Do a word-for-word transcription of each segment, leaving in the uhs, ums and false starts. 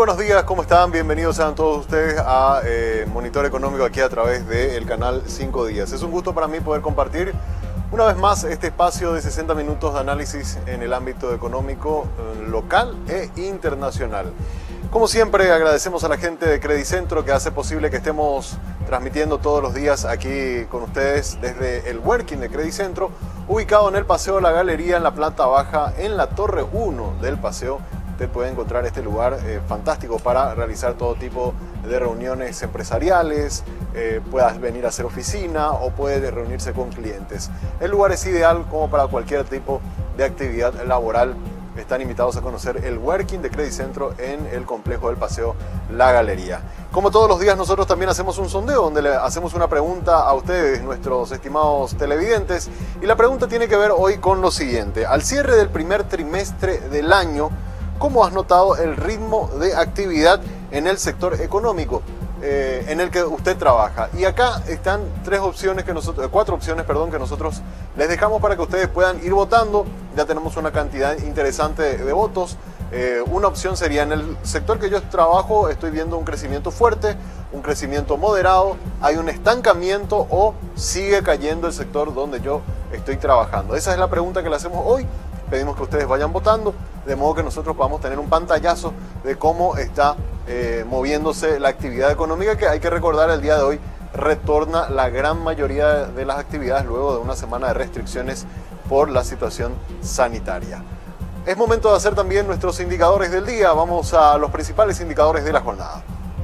buenos días, ¿cómo están? Bienvenidos sean todos ustedes a eh, Monitor Económico aquí a través del canal cinco días. Es un gusto para mí poder compartir una vez más este espacio de sesenta minutos de análisis en el ámbito económico eh, local e internacional. Como siempre, agradecemos a la gente de Credicentro que hace posible que estemos transmitiendo todos los días aquí con ustedes desde el working de Credicentro, ubicado en el Paseo de la Galería, en la planta baja, en la Torre uno del Paseo. Usted puede encontrar este lugar eh, fantástico para realizar todo tipo de reuniones empresariales, eh, puedas venir a hacer oficina o puede reunirse con clientes. El lugar es ideal como para cualquier tipo de actividad laboral. Están invitados a conocer el working de Credicentro en el complejo del Paseo La Galería. Como todos los días, nosotros también hacemos un sondeo donde le hacemos una pregunta a ustedes, nuestros estimados televidentes, y la pregunta tiene que ver hoy con lo siguiente: al cierre del primer trimestre del año, ¿cómo has notado el ritmo de actividad en el sector económico eh, en el que usted trabaja? Y acá están tres opciones que nosotros, cuatro opciones, perdón, que nosotros les dejamos para que ustedes puedan ir votando. Ya tenemos una cantidad interesante de, de votos. Eh, una opción sería: en el sector que yo trabajo estoy viendo un crecimiento fuerte, un crecimiento moderado, hay un estancamiento o sigue cayendo el sector donde yo estoy trabajando. Esa es la pregunta que le hacemos hoy. Pedimos que ustedes vayan votando, de modo que nosotros podamos tener un pantallazo de cómo está eh, moviéndose la actividad económica, que hay que recordar el día de hoy retorna la gran mayoría de las actividades luego de una semana de restricciones por la situación sanitaria. Es momento de hacer también nuestros indicadores del día. Vamos a los principales indicadores de la jornada.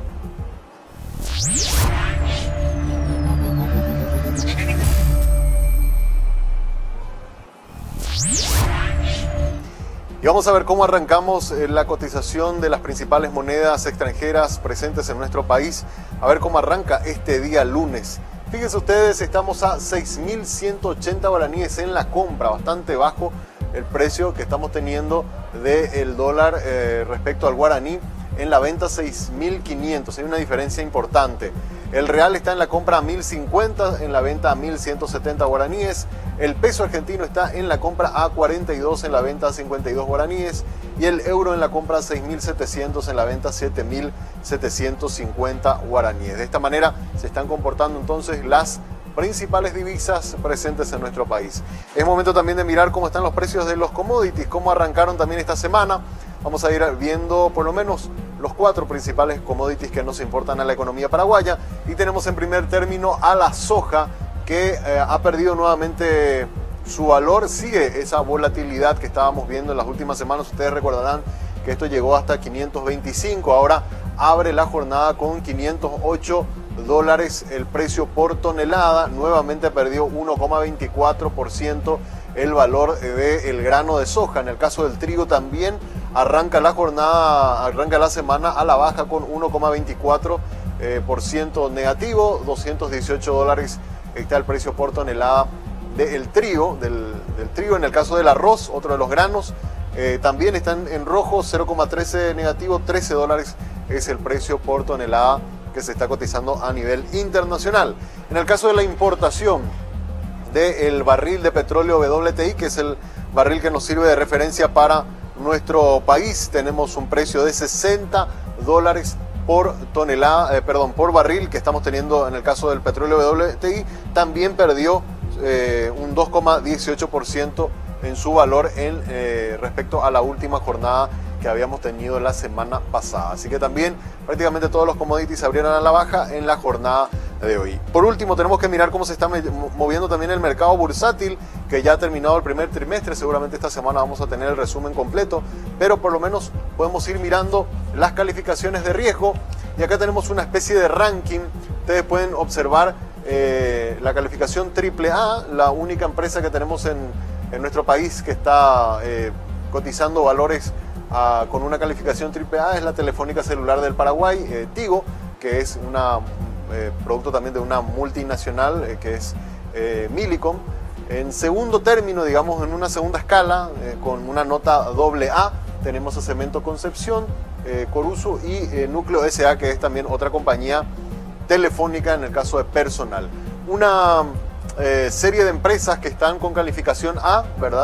Y vamos a ver cómo arrancamos la cotización de las principales monedas extranjeras presentes en nuestro país. A ver cómo arranca este día lunes. Fíjense ustedes, estamos a seis mil ciento ochenta guaraníes en la compra, bastante bajo el precio que estamos teniendo del dólar eh, respecto al guaraní. En la venta seis mil quinientos, hay una diferencia importante. El real está en la compra a mil cincuenta, en la venta a mil ciento setenta guaraníes. El peso argentino está en la compra a cuarenta y dos, en la venta a cincuenta y dos guaraníes. Y el euro en la compra a seis mil setecientos, en la venta a siete mil setecientos cincuenta guaraníes. De esta manera se están comportando entonces las principales divisas presentes en nuestro país. Es momento también de mirar cómo están los precios de los commodities, cómo arrancaron también esta semana. Vamos a ir viendo por lo menos los cuatro principales commodities que nos importan a la economía paraguaya. Y tenemos en primer término a la soja, que eh, ha perdido nuevamente su valor. Sigue esa volatilidad que estábamos viendo en las últimas semanas. Ustedes recordarán que esto llegó hasta quinientos veinticinco. Ahora abre la jornada con quinientos ocho dólares el precio por tonelada. Nuevamente perdió uno coma veinticuatro por ciento el valor del grano de soja. En el caso del trigo también arranca la jornada, arranca la semana a la baja con uno coma veinticuatro por ciento negativo. doscientos dieciocho dólares está el precio por tonelada del trigo, del, del trigo. En el caso del arroz, otro de los granos, eh, también están en rojo, cero coma trece negativo, trece dólares es el precio por tonelada que se está cotizando a nivel internacional. En el caso de la importación del barril de petróleo W T I, que es el barril que nos sirve de referencia para nuestro país, tenemos un precio de sesenta dólares por tonelada, eh, perdón, por barril que estamos teniendo en el caso del petróleo W T I. También perdió eh, un dos coma dieciocho por ciento en su valor en, eh, respecto a la última jornada que habíamos tenido la semana pasada. Así que también prácticamente todos los commodities abrieron a la baja en la jornada de hoy. Por último, tenemos que mirar cómo se está moviendo también el mercado bursátil, que ya ha terminado el primer trimestre. Seguramente esta semana vamos a tener el resumen completo, pero por lo menos podemos ir mirando las calificaciones de riesgo. Y acá tenemos una especie de ranking. Ustedes pueden observar eh, la calificación triple A, la única empresa que tenemos en, en nuestro país que está eh, cotizando valores a, con una calificación triple A, es la Telefónica Celular del Paraguay, eh, Tigo, que es un eh, producto también de una multinacional eh, que es eh, Millicom. En segundo término, digamos, en una segunda escala, eh, con una nota doble A, tenemos a Cemento Concepción, eh, Coruso y eh, Núcleo S A, que es también otra compañía telefónica en el caso de personal. Una eh, serie de empresas que están con calificación A, ¿verdad?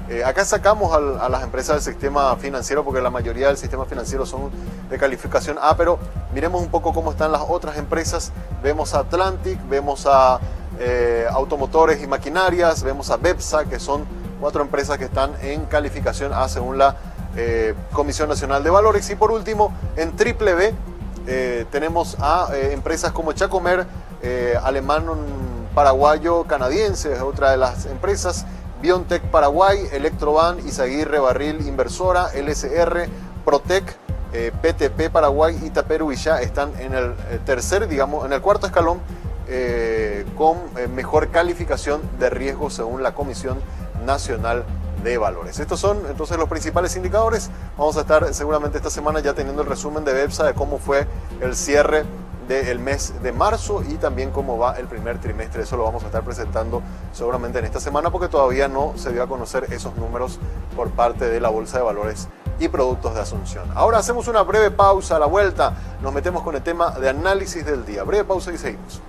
Eh, acá sacamos al, a las empresas del sistema financiero porque la mayoría del sistema financiero son de calificación A, pero miremos un poco cómo están las otras empresas. Vemos a Atlantic, vemos a eh, Automotores y Maquinarias, vemos a Bepsa, que son cuatro empresas que están en calificación A según la eh, Comisión Nacional de Valores. Y por último, en triple B eh, tenemos a eh, empresas como Chacomer, eh, alemán, paraguayo, canadiense, es otra de las empresas. Biontech Paraguay, Electroban, Izaguirre Barril Inversora, L S R, Protec, eh, P T P Paraguay y Taperu Villá están en el tercer, digamos, en el cuarto escalón eh, con eh, mejor calificación de riesgo según la Comisión Nacional de Valores. Estos son entonces los principales indicadores. Vamos a estar seguramente esta semana ya teniendo el resumen de Bepsa de cómo fue el cierre del mes de marzo y también cómo va el primer trimestre. Eso lo vamos a estar presentando seguramente en esta semana porque todavía no se dio a conocer esos números por parte de la Bolsa de Valores y Productos de Asunción. Ahora hacemos una breve pausa. A la vuelta nos metemos con el tema de análisis del día. Breve pausa y seguimos.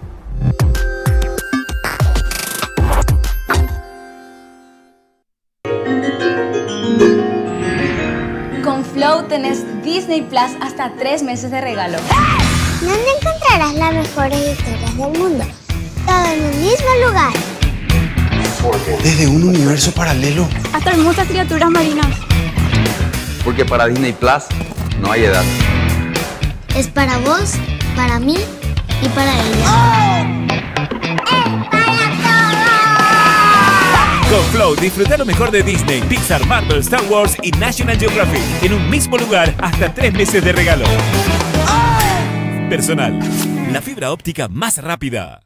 Con Flow tenés Disney Plus hasta tres meses de regalo. ¿Dónde encontrarás las mejores historias del mundo? Todo en un mismo lugar. Desde un universo paralelo hasta hermosas criaturas marinas. Porque para Disney Plus no hay edad. Es para vos, para mí y para ella. ¡Oh! ¡Es para todos! Con Flow disfruta lo mejor de Disney, Pixar, Marvel, Star Wars y National Geographic en un mismo lugar hasta tres meses de regalo. ¡Oh! Personal, la fibra óptica más rápida.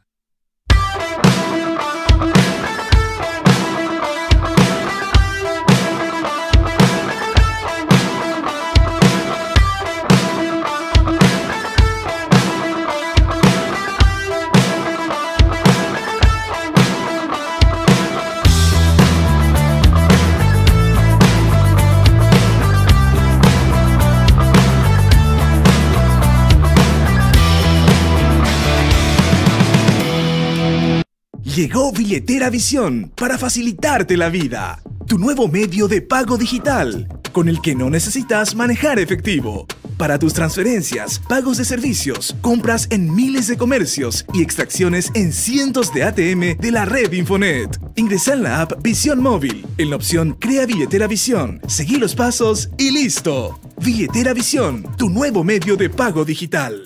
Llegó Billetera Visión para facilitarte la vida. Tu nuevo medio de pago digital, con el que no necesitas manejar efectivo. Para tus transferencias, pagos de servicios, compras en miles de comercios y extracciones en cientos de A T M de la red Infonet. Ingresa en la app Visión Móvil, en la opción Crea Billetera Visión, seguí los pasos y listo. Billetera Visión, tu nuevo medio de pago digital.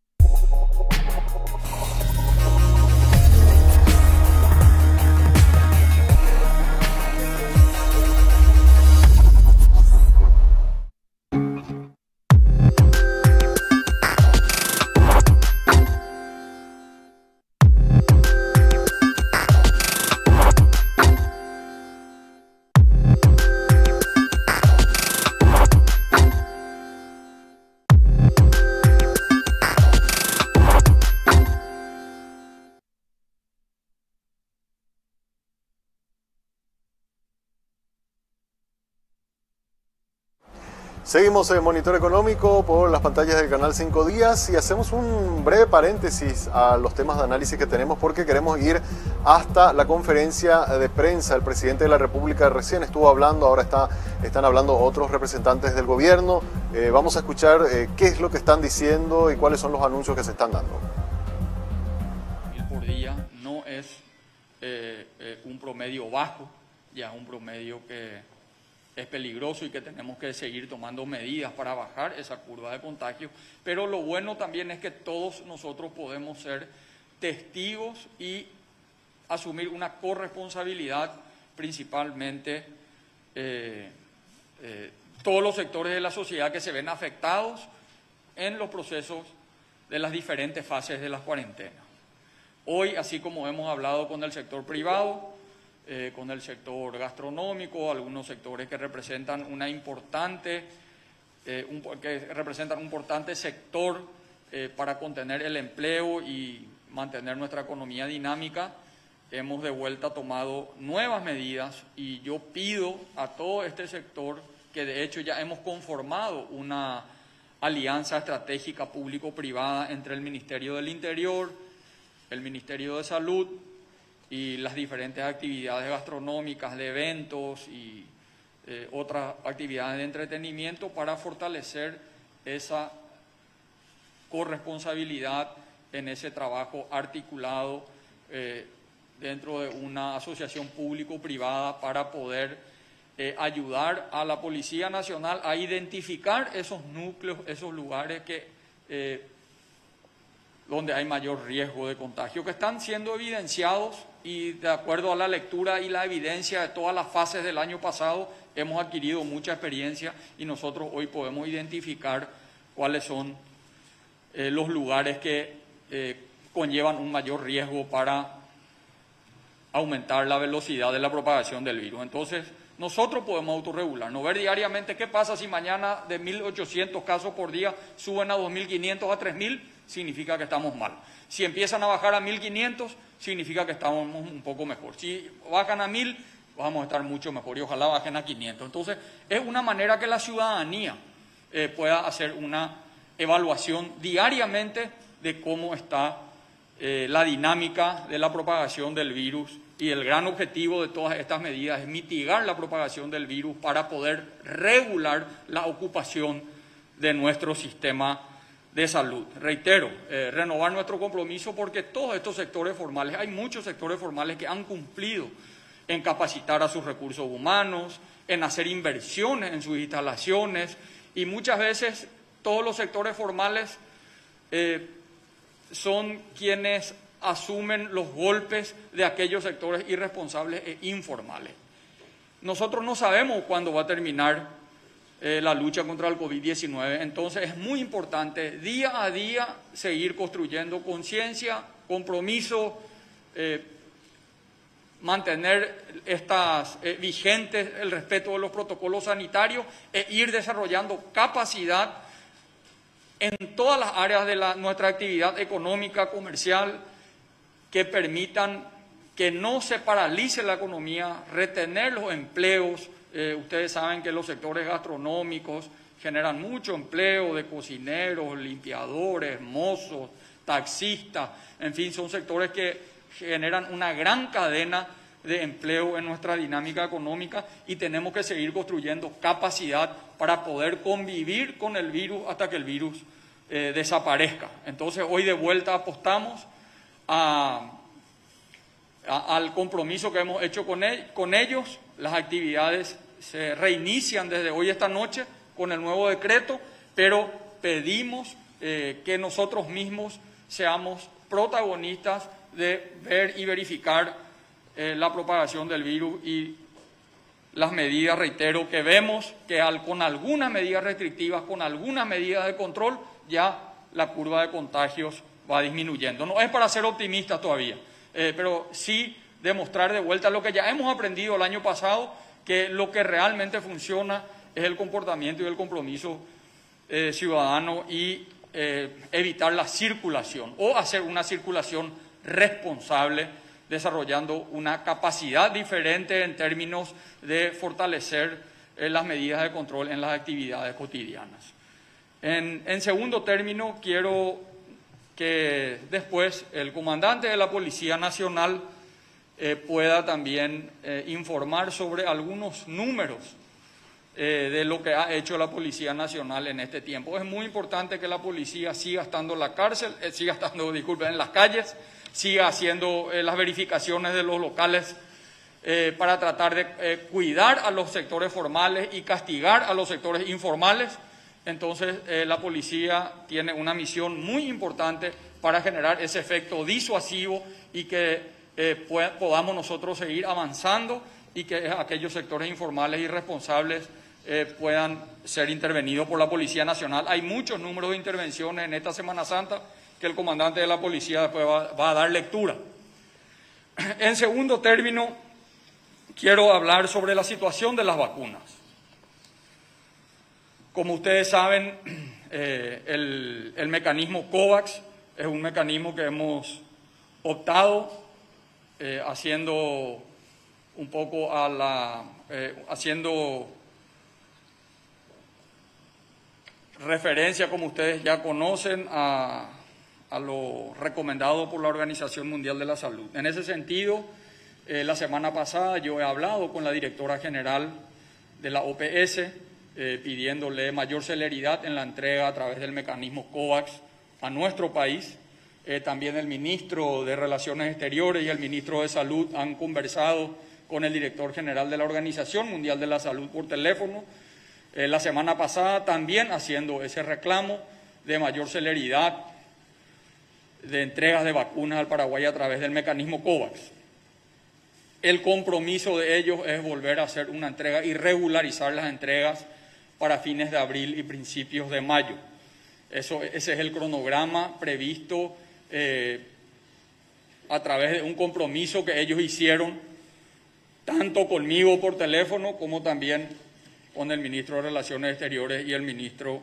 Seguimos en Monitor Económico por las pantallas del canal cinco días y hacemos un breve paréntesis a los temas de análisis que tenemos porque queremos ir hasta la conferencia de prensa. El presidente de la República recién estuvo hablando, ahora está, están hablando otros representantes del gobierno. Eh, vamos a escuchar eh, qué es lo que están diciendo y cuáles son los anuncios que se están dando. El por día no es eh, eh, un promedio bajo, ya es un promedio que es peligroso y que tenemos que seguir tomando medidas para bajar esa curva de contagio, pero lo bueno también es que todos nosotros podemos ser testigos y asumir una corresponsabilidad, principalmente eh, eh, todos los sectores de la sociedad que se ven afectados en los procesos de las diferentes fases de las cuarentenas. Hoy, así como hemos hablado con el sector privado, Eh, con el sector gastronómico, algunos sectores que representan una importante, eh, un, que representan un importante sector eh, para contener el empleo y mantener nuestra economía dinámica. Hemos de vuelta tomado nuevas medidas y yo pido a todo este sector, que de hecho ya hemos conformado una alianza estratégica público-privada entre el Ministerio del Interior, el Ministerio de Salud, y las diferentes actividades gastronómicas, de eventos y eh, otras actividades de entretenimiento para fortalecer esa corresponsabilidad en ese trabajo articulado eh, dentro de una asociación público-privada para poder eh, ayudar a la Policía Nacional a identificar esos núcleos, esos lugares que, eh, donde hay mayor riesgo de contagio, que están siendo evidenciados y de acuerdo a la lectura y la evidencia de todas las fases del año pasado, hemos adquirido mucha experiencia y nosotros hoy podemos identificar cuáles son eh, los lugares que eh, conllevan un mayor riesgo para aumentar la velocidad de la propagación del virus. Entonces, nosotros podemos autorregularnos, ver diariamente qué pasa si mañana de mil ochocientos casos por día suben a dos mil quinientos, a tres mil, significa que estamos mal. Si empiezan a bajar a mil quinientos, significa que estamos un poco mejor. Si bajan a mil, vamos a estar mucho mejor y ojalá bajen a quinientos. Entonces, es una manera que la ciudadanía eh, pueda hacer una evaluación diariamente de cómo está eh, la dinámica de la propagación del virus, y el gran objetivo de todas estas medidas es mitigar la propagación del virus para poder regular la ocupación de nuestro sistema de salud. Reitero, eh, renovar nuestro compromiso porque todos estos sectores formales, hay muchos sectores formales que han cumplido en capacitar a sus recursos humanos, en hacer inversiones en sus instalaciones, y muchas veces todos los sectores formales eh, son quienes asumen los golpes de aquellos sectores irresponsables e informales. Nosotros no sabemos cuándo va a terminar eh, la lucha contra el COVID diecinueve, entonces es muy importante día a día seguir construyendo conciencia, compromiso, eh, mantener estas eh, vigentes el respeto de los protocolos sanitarios e ir desarrollando capacidad en todas las áreas de la, nuestra actividad económica, comercial, que permitan que no se paralice la economía, retener los empleos. Eh, ustedes saben que los sectores gastronómicos generan mucho empleo de cocineros, limpiadores, mozos, taxistas, en fin, son sectores que generan una gran cadena de empleo en nuestra dinámica económica y tenemos que seguir construyendo capacidad para poder convivir con el virus hasta que el virus eh, desaparezca. Entonces, hoy de vuelta apostamos A, a, al compromiso que hemos hecho con, el, con ellos. Las actividades se reinician desde hoy esta noche con el nuevo decreto, pero pedimos eh, que nosotros mismos seamos protagonistas de ver y verificar eh, la propagación del virus y las medidas, reitero, que vemos que al, con algunas medidas restrictivas, con algunas medidas de control, ya la curva de contagios va disminuyendo. No es para ser optimistas todavía, eh, pero sí demostrar de vuelta lo que ya hemos aprendido el año pasado, que lo que realmente funciona es el comportamiento y el compromiso eh, ciudadano y eh, evitar la circulación o hacer una circulación responsable, desarrollando una capacidad diferente en términos de fortalecer eh, las medidas de control en las actividades cotidianas. En, en segundo término, quiero que después el comandante de la Policía Nacional eh, pueda también eh, informar sobre algunos números eh, de lo que ha hecho la Policía Nacional en este tiempo. Es muy importante que la policía siga estando en la cárcel, eh, siga estando, disculpen, en las calles, siga haciendo eh, las verificaciones de los locales eh, para tratar de eh, cuidar a los sectores formales y castigar a los sectores informales. Entonces, eh, la policía tiene una misión muy importante para generar ese efecto disuasivo y que eh, pueda, podamos nosotros seguir avanzando y que aquellos sectores informales y responsables eh, puedan ser intervenidos por la Policía Nacional. Hay muchos números de intervenciones en esta Semana Santa que el comandante de la policía después va, va a dar lectura. En segundo término, quiero hablar sobre la situación de las vacunas. Como ustedes saben, eh, el, el mecanismo COVAX es un mecanismo que hemos optado eh, haciendo un poco a la, eh, haciendo referencia, como ustedes ya conocen, a, a lo recomendado por la Organización Mundial de la Salud. En ese sentido, Eh, la semana pasada yo he hablado con la directora general de la O P S eh, pidiéndole mayor celeridad en la entrega a través del mecanismo COVAX a nuestro país. Eh, también el ministro de Relaciones Exteriores y el ministro de Salud han conversado con el director general de la Organización Mundial de la Salud por teléfono. Eh, la semana pasada también haciendo ese reclamo de mayor celeridad de entregas de vacunas al Paraguay a través del mecanismo COVAX. El compromiso de ellos es volver a hacer una entrega y regularizar las entregas para fines de abril y principios de mayo. Eso, ese es el cronograma previsto eh, a través de un compromiso que ellos hicieron tanto conmigo por teléfono como también con el ministro de Relaciones Exteriores y el ministro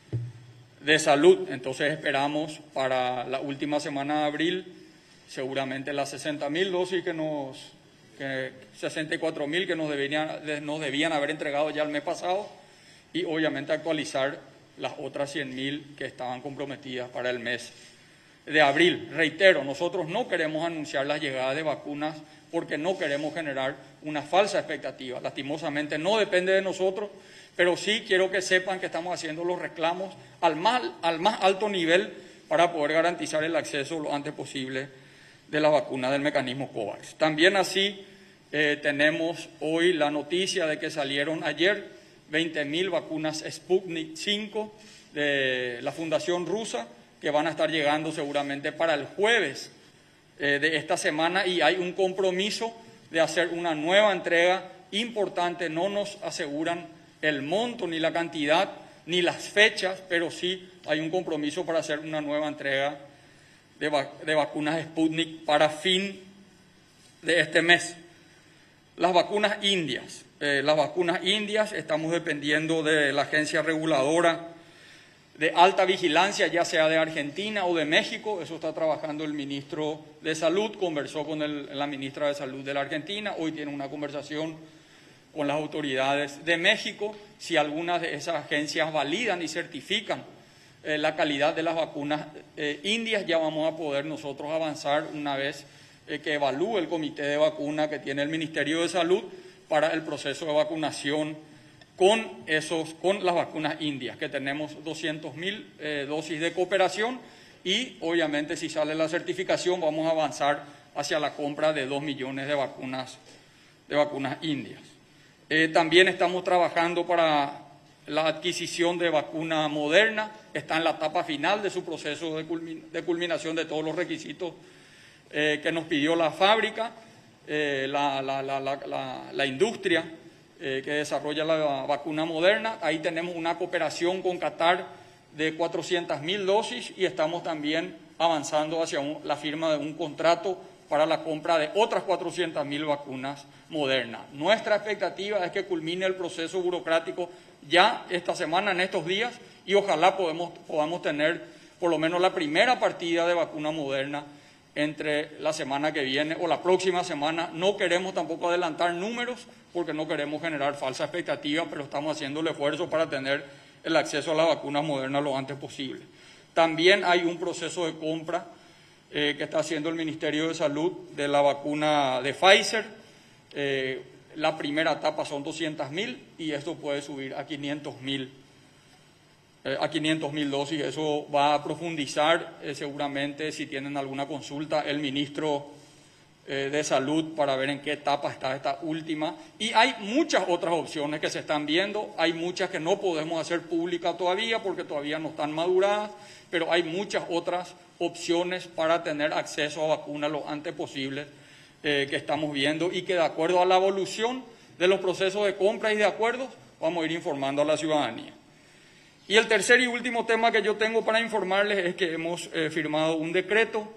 de Salud. Entonces esperamos para la última semana de abril seguramente las sesenta mil dosis que nos... que sesenta y cuatro mil que nos debían, nos debían haber entregado ya el mes pasado y obviamente actualizar las otras cien mil que estaban comprometidas para el mes de abril. Reitero, nosotros no queremos anunciar la llegada de vacunas porque no queremos generar una falsa expectativa. Lastimosamente no depende de nosotros, pero sí quiero que sepan que estamos haciendo los reclamos al más, al más alto nivel para poder garantizar el acceso lo antes posible de la vacuna del mecanismo COVAX. También así eh, tenemos hoy la noticia de que salieron ayer veinte mil vacunas Sputnik cinco de la Fundación Rusa que van a estar llegando seguramente para el jueves eh, de esta semana y hay un compromiso de hacer una nueva entrega importante. No nos aseguran el monto ni la cantidad ni las fechas, pero sí hay un compromiso para hacer una nueva entrega de, vac de vacunas Sputnik para fin de este mes. Las vacunas indias. Eh, las vacunas indias estamos dependiendo de la agencia reguladora de alta vigilancia, ya sea de Argentina o de México. Eso está trabajando el ministro de Salud, conversó con el, la ministra de Salud de la Argentina, hoy tiene una conversación con las autoridades de México. Si algunas de esas agencias validan y certifican eh, la calidad de las vacunas eh, indias, ya vamos a poder nosotros avanzar una vez eh, que evalúe el comité de vacuna que tiene el Ministerio de Salud para el proceso de vacunación con, esos, con las vacunas indias, que tenemos doscientas mil eh, dosis de cooperación y obviamente si sale la certificación vamos a avanzar hacia la compra de dos millones de vacunas, de vacunas indias. Eh, también estamos trabajando para la adquisición de vacuna Moderna, está en la etapa final de su proceso de, culmin de culminación de todos los requisitos eh, que nos pidió la fábrica, eh, la, la, la, la, la, la industria eh, que desarrolla la vacuna Moderna. Ahí tenemos una cooperación con Qatar de cuatrocientas mil dosis y estamos también avanzando hacia un, la firma de un contrato para la compra de otras cuatrocientas mil vacunas Moderna. Nuestra expectativa es que culmine el proceso burocrático ya esta semana, en estos días, y ojalá podemos, podamos tener por lo menos la primera partida de vacuna Moderna entre la semana que viene o la próxima semana. No queremos tampoco adelantar números porque no queremos generar falsa expectativa, pero estamos haciendo el esfuerzo para tener el acceso a la vacuna Moderna lo antes posible. También hay un proceso de compra eh, que está haciendo el Ministerio de Salud de la vacuna de Pfizer. Eh, la primera etapa son doscientas mil y esto puede subir a quinientos mil eh, a quinientos mil dosis. Eso va a profundizar eh, seguramente, si tienen alguna consulta, el ministro eh, de Salud para ver en qué etapa está esta última. Y hay muchas otras opciones que se están viendo, hay muchas que no podemos hacer públicas todavía porque todavía no están maduradas, pero hay muchas otras opciones para tener acceso a vacunas lo antes posible eh, que estamos viendo y que de acuerdo a la evolución de los procesos de compra y de acuerdos vamos a ir informando a la ciudadanía. Y el tercer y último tema que yo tengo para informarles es que hemos eh, firmado un decreto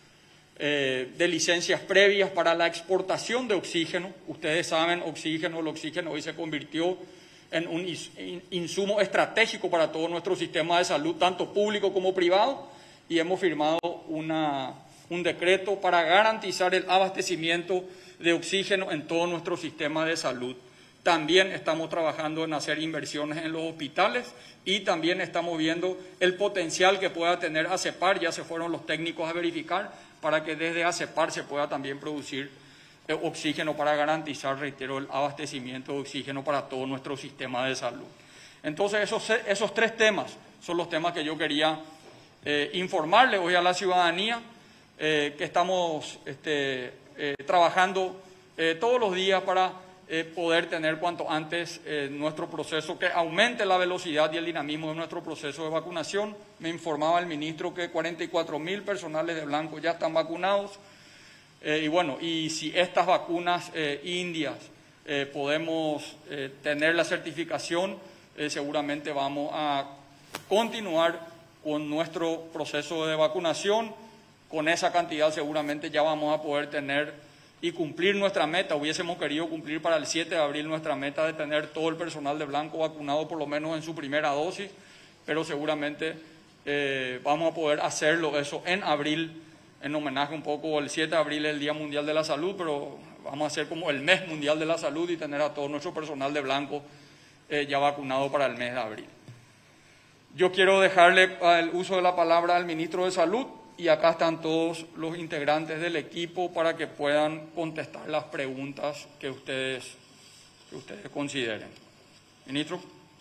eh, de licencias previas para la exportación de oxígeno. Ustedes saben, oxígeno, el oxígeno hoy se convirtió en un insumo estratégico para todo nuestro sistema de salud, tanto público como privado, y hemos firmado una, un decreto para garantizar el abastecimiento de oxígeno en todo nuestro sistema de salud. También estamos trabajando en hacer inversiones en los hospitales y también estamos viendo el potencial que pueda tener ACEPAR. Ya se fueron los técnicos a verificar para que desde ACEPAR se pueda también producir eh, oxígeno para garantizar, reitero, el abastecimiento de oxígeno para todo nuestro sistema de salud. Entonces, esos, esos tres temas son los temas que yo quería eh, informarle hoy a la ciudadanía, eh, que estamos este, eh, trabajando eh, todos los días para eh, poder tener cuanto antes eh, nuestro proceso, que aumente la velocidad y el dinamismo de nuestro proceso de vacunación. Me informaba el ministro que cuarenta y cuatro mil personales de blanco ya están vacunados. Eh, y bueno, y si estas vacunas eh, indias eh, podemos eh, tener la certificación, eh, seguramente vamos a continuar con nuestro proceso de vacunación. Con esa cantidad seguramente ya vamos a poder tener y cumplir nuestra meta. Hubiésemos querido cumplir para el siete de abril nuestra meta de tener todo el personal de blanco vacunado por lo menos en su primera dosis, pero seguramente eh, vamos a poder hacerlo eso en abril, en homenaje un poco, el siete de abril es el Día Mundial de la Salud, pero vamos a hacer como el Mes Mundial de la Salud y tener a todo nuestro personal de blanco eh, ya vacunado para el mes de abril. Yo quiero dejarle el uso de la palabra al ministro de Salud y acá están todos los integrantes del equipo para que puedan contestar las preguntas que ustedes, que ustedes consideren. Ministro.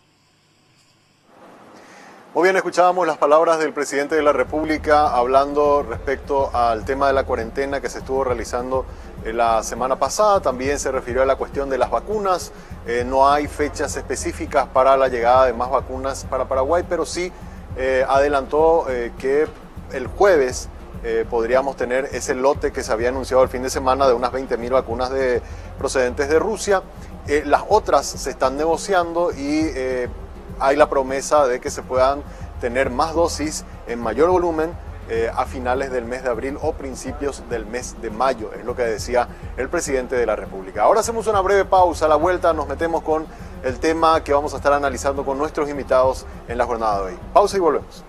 Muy bien, escuchábamos las palabras del presidente de la República hablando respecto al tema de la cuarentena que se estuvo realizando la semana pasada. También se refirió a la cuestión de las vacunas. Eh, no hay fechas específicas para la llegada de más vacunas para Paraguay, pero sí eh, adelantó eh, que el jueves eh, podríamos tener ese lote que se había anunciado el fin de semana de unas veinte mil vacunas de, procedentes de Rusia. Eh, las otras se están negociando y eh, hay la promesa de que se puedan tener más dosis en mayor volumen eh, a finales del mes de abril o principios del mes de mayo, es lo que decía el presidente de la República. Ahora hacemos una breve pausa, a la vuelta nos metemos con el tema que vamos a estar analizando con nuestros invitados en la jornada de hoy. Pausa y volvemos.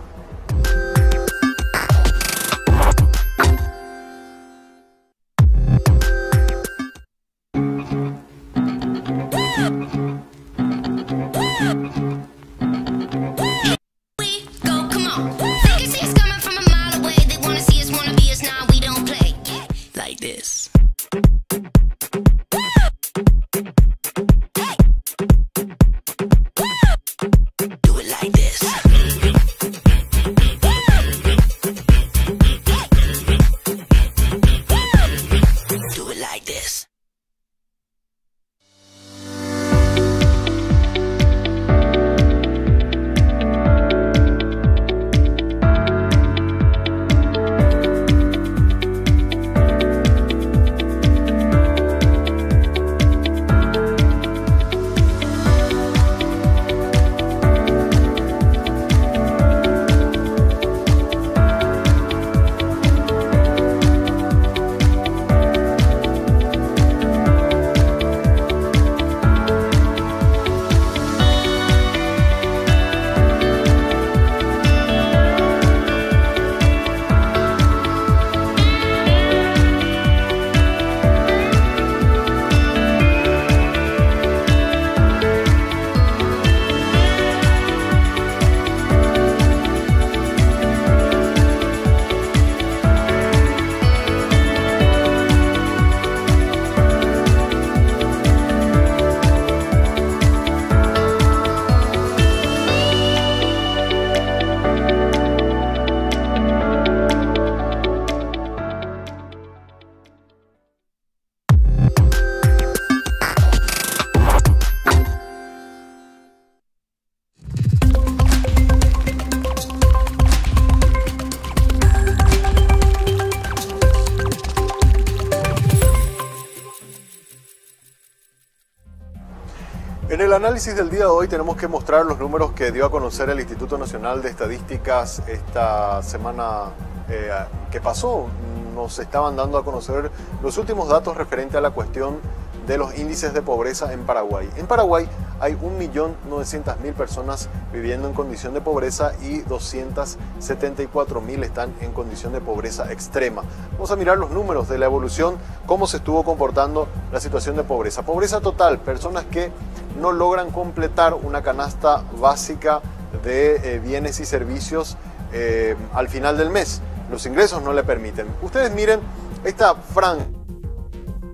En el análisis del día de hoy tenemos que mostrar los números que dio a conocer el Instituto Nacional de Estadísticas esta semana eh, que pasó. Nos estaban dando a conocer los últimos datos referentes a la cuestión de los índices de pobreza en Paraguay. En Paraguay hay un millón novecientas mil personas viviendo en condición de pobreza y doscientas setenta y cuatro mil están en condición de pobreza extrema. Vamos a mirar los números de la evolución, cómo se estuvo comportando la situación de pobreza. Pobreza total, personas que no logran completar una canasta básica de eh, bienes y servicios eh, al final del mes. Los ingresos no le permiten. Ustedes miren esta franja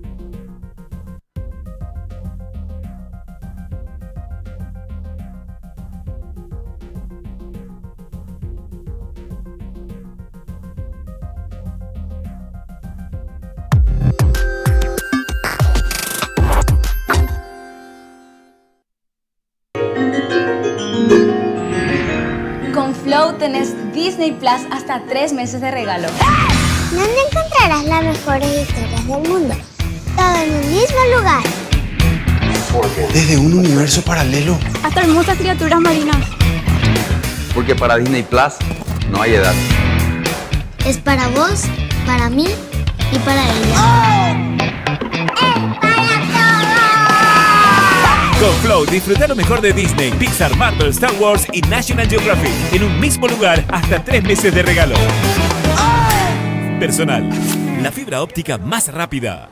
tenés Disney Plus hasta tres meses de regalo. ¿Dónde encontrarás las mejores historias del mundo? Todo en un mismo lugar. Desde un universo paralelo hasta hermosas criaturas marinas. Porque para Disney Plus no hay edad. Es para vos, para mí y para ella. Con Flow disfruta lo mejor de Disney, Pixar, Marvel, Star Wars y National Geographic en un mismo lugar hasta tres meses de regalo. Personal, la fibra óptica más rápida.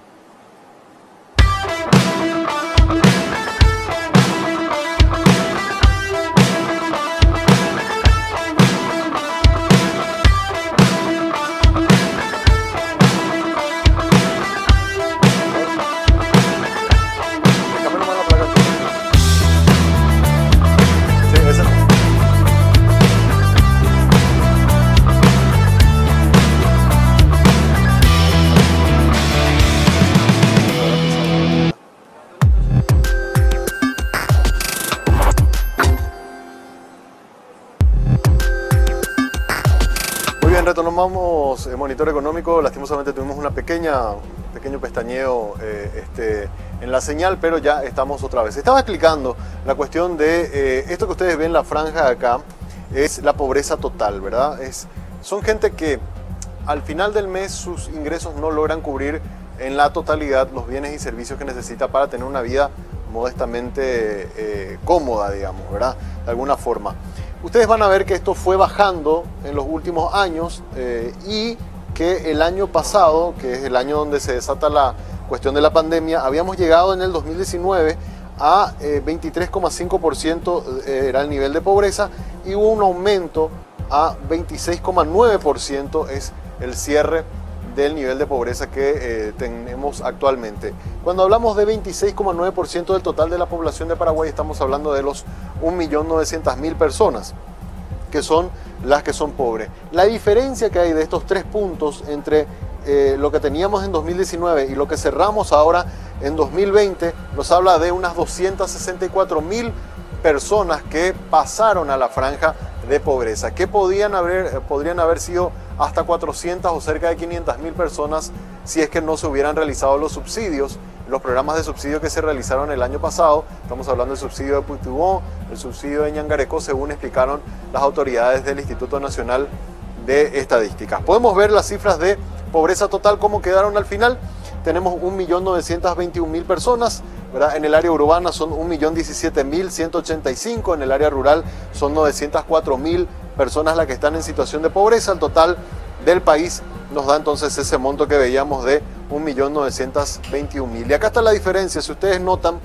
Retomamos el monitor económico. Lastimosamente tuvimos una pequeña pequeño pestañeo eh, este, en la señal, pero ya estamos otra vez. Estaba explicando la cuestión de eh, esto que ustedes ven, la franja de acá, es la pobreza total, ¿verdad? Es, son gente que al final del mes sus ingresos no logran cubrir en la totalidad los bienes y servicios que necesita para tener una vida modestamente eh, cómoda, digamos, ¿verdad? De alguna forma. Ustedes van a ver que esto fue bajando en los últimos años eh, y que el año pasado, que es el año donde se desata la cuestión de la pandemia, habíamos llegado en el dos mil diecinueve a eh, veintitrés coma cinco por ciento eh, era el nivel de pobreza, y hubo un aumento a veintiséis coma nueve por ciento es el cierre del nivel de pobreza que eh, tenemos actualmente. Cuando hablamos de veintiséis coma nueve por ciento del total de la población de Paraguay, estamos hablando de los un millón novecientas mil personas, que son las que son pobres. La diferencia que hay de estos tres puntos entre eh, lo que teníamos en dos mil diecinueve y lo que cerramos ahora en dos mil veinte, nos habla de unas doscientas sesenta y cuatro mil personas que pasaron a la franja de pobreza, que podían haber, podrían haber sido hasta cuatrocientas o cerca de quinientas mil personas si es que no se hubieran realizado los subsidios, los programas de subsidio que se realizaron el año pasado. Estamos hablando del subsidio de Puigdemont, el subsidio de Ñangareco, según explicaron las autoridades del Instituto Nacional de Estadísticas. Podemos ver las cifras de pobreza total, cómo quedaron al final. Tenemos un millón novecientas veintiún mil personas, ¿verdad? En el área urbana son un millón diecisiete mil ciento ochenta y cinco, en el área rural son novecientas cuatro mil personas las que están en situación de pobreza. El total del país nos da entonces ese monto que veíamos de un millón novecientos veintiún mil. Y acá está la diferencia. Si ustedes notan,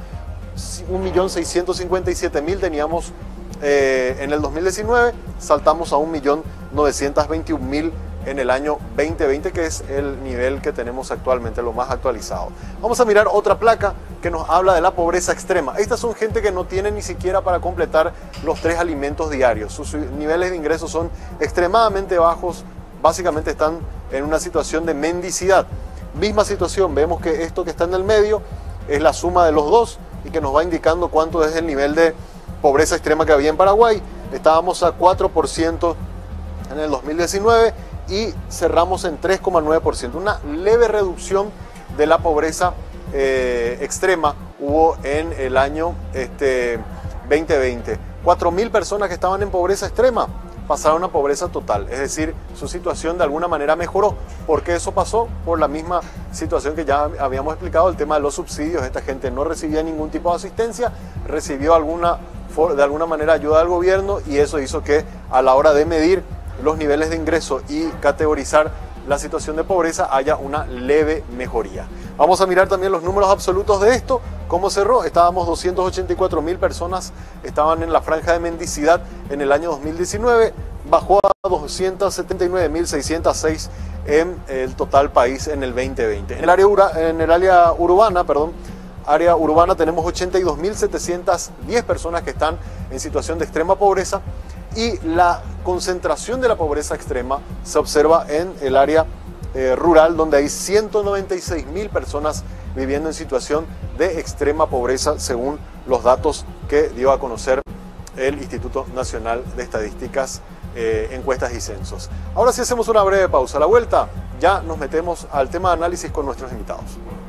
un millón seiscientos cincuenta y siete mil teníamos eh, en el dos mil diecinueve, saltamos a un millón novecientos veintiún mil en el año veinte veinte, que es el nivel que tenemos actualmente, lo más actualizado. Vamos a mirar otra placa que nos habla de la pobreza extrema. Estas son gente que no tiene ni siquiera para completar los tres alimentos diarios. Sus niveles de ingresos son extremadamente bajos, básicamente están en una situación de mendicidad. Misma situación, vemos que esto que está en el medio es la suma de los dos y que nos va indicando cuánto es el nivel de pobreza extrema que había en Paraguay. Estábamos a cuatro por ciento en el dos mil diecinueve y cerramos en tres coma nueve por ciento. Una leve reducción de la pobreza eh, extrema hubo en el año este, veinte veinte. cuatro mil personas que estaban en pobreza extrema pasaron a pobreza total, es decir, su situación de alguna manera mejoró. ¿Por qué eso pasó? Por la misma situación que ya habíamos explicado, el tema de los subsidios. Esta gente no recibía ningún tipo de asistencia, recibió alguna, de alguna manera ayuda del gobierno, y eso hizo que a la hora de medir los niveles de ingreso y categorizar la situación de pobreza haya una leve mejoría. Vamos a mirar también los números absolutos de esto. ¿Cómo cerró? Estábamos doscientas ochenta y cuatro mil personas, estaban en la franja de mendicidad en el año dos mil diecinueve, bajó a doscientas setenta y nueve mil seiscientos seis en el total país en el veinte veinte. En el área, en el área urbana, perdón, área urbana tenemos ochenta y dos mil setecientas diez personas que están en situación de extrema pobreza, y la concentración de la pobreza extrema se observa en el área eh, rural, donde hay ciento noventa y seis mil personas viviendo en situación de extrema pobreza, según los datos que dio a conocer el Instituto Nacional de Estadísticas eh, encuestas y censos. Ahora sí hacemos una breve pausa. A la vuelta ya nos metemos al tema de análisis con nuestros invitados.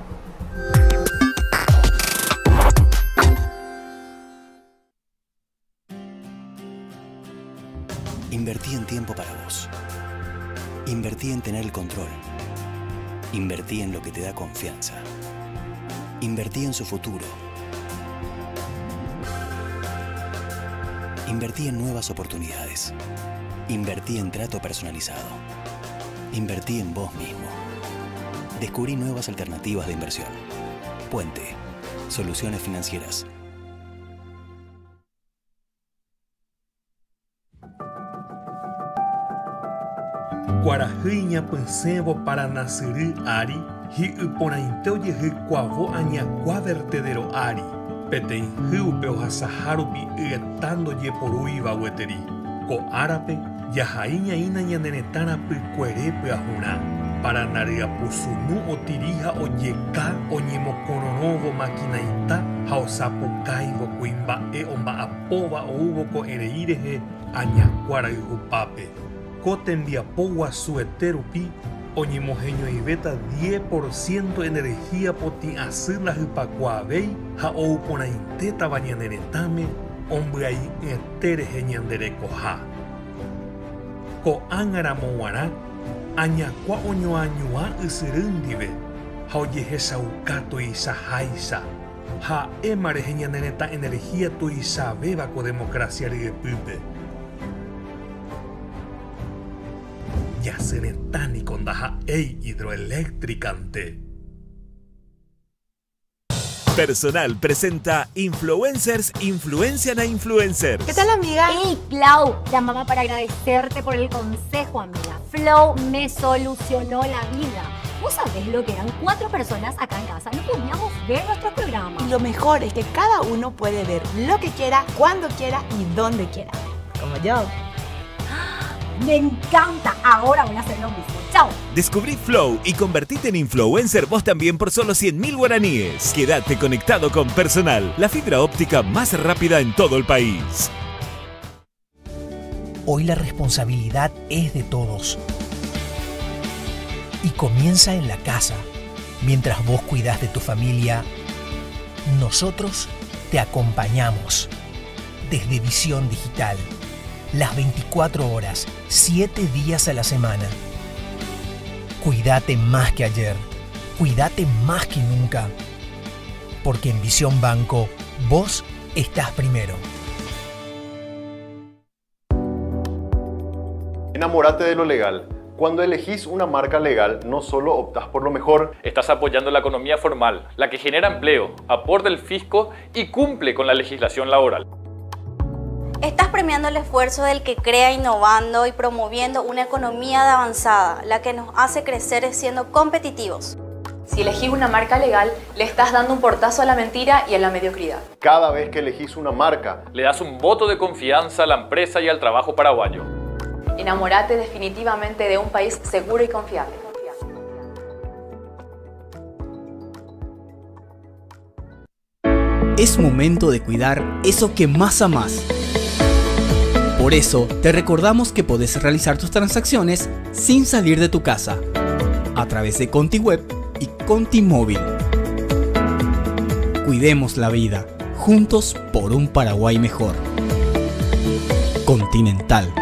Invertí en tiempo para vos. Invertí en tener el control. Invertí en lo que te da confianza. Invertí en su futuro. Invertí en nuevas oportunidades. Invertí en trato personalizado. Invertí en vos mismo. Descubrí nuevas alternativas de inversión. Puente. Soluciones financieras. Guarajiña pensebo para nacer ari, hi uponainteo yehi cuavo añacua vertedero ari, petein hiu peo hasaharupi etando ye porui baueteri, ko árape yahaiña ina ñanenetana picuerepe ajuna, para naria pusunu o tirija o yeka o ñimokononovo maquinaita, haosapukaivo kuimba e omba apova o uvo ko ereireje añacuara ihupape. Cotendia powa sueterupi, oñimojeño y beta diez por ciento energía poti asila hipacuabei, ha ou pona inteta bañaneretame, hombre ahí etere geñandereco ha. Ko angara moara, añacua oño añua isirundive, ha oyeje saucato y sahaisa, ha emare geñanereta energía tu isabeba co democracia rigepupe. Ya se netani con daja ei hidroeléctricante. Personal presenta Influencers Influencian a Influencers. ¿Qué tal, amiga? Hey, Clau, llamaba para agradecerte por el consejo, amiga. Flow me solucionó la vida. ¿Vos sabés lo que eran cuatro personas acá en casa? No podíamos ver nuestro programa. Y lo mejor es que cada uno puede ver lo que quiera, cuando quiera y donde quiera. Como yo. Me encanta. Ahora voy a hacer lo mismo. Chao. Descubrí Flow y convertite en influencer vos también por solo cien mil guaraníes. Quédate conectado con Personal, la fibra óptica más rápida en todo el país. Hoy la responsabilidad es de todos. Y comienza en la casa. Mientras vos cuidás de tu familia, nosotros te acompañamos. Desde Visión Digital. Las veinticuatro horas, siete días a la semana. Cuídate más que ayer. Cuídate más que nunca. Porque en Visión Banco, vos estás primero. Enamórate de lo legal. Cuando elegís una marca legal, no solo optás por lo mejor, estás apoyando la economía formal, la que genera empleo, aporta el fisco y cumple con la legislación laboral. Estás premiando el esfuerzo del que crea innovando y promoviendo una economía de avanzada, la que nos hace crecer siendo competitivos. Si elegís una marca legal, le estás dando un portazo a la mentira y a la mediocridad. Cada vez que elegís una marca, le das un voto de confianza a la empresa y al trabajo paraguayo. Enamórate definitivamente de un país seguro y confiable. Es momento de cuidar eso que más amás. Por eso, te recordamos que podés realizar tus transacciones sin salir de tu casa, a través de ContiWeb y ContiMóvil. Cuidemos la vida, juntos por un Paraguay mejor. Continental.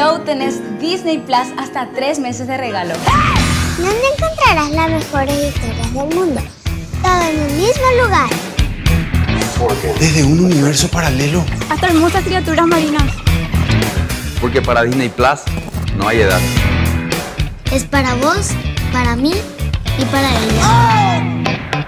Flow tenés Disney Plus hasta tres meses de regalo. Donde encontrarás las mejores historias del mundo. Todo en un mismo lugar. Desde un universo paralelo hasta hermosas criaturas marinas. Porque para Disney Plus no hay edad. Es para vos, para mí y para ella. ¡Oh!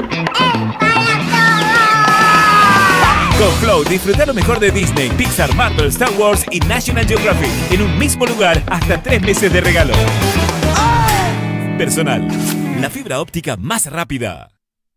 Con Flow disfruta lo mejor de Disney, Pixar, Marvel, Star Wars y National Geographic en un mismo lugar hasta tres meses de regalo. ¡Oh! Personal, la fibra óptica más rápida.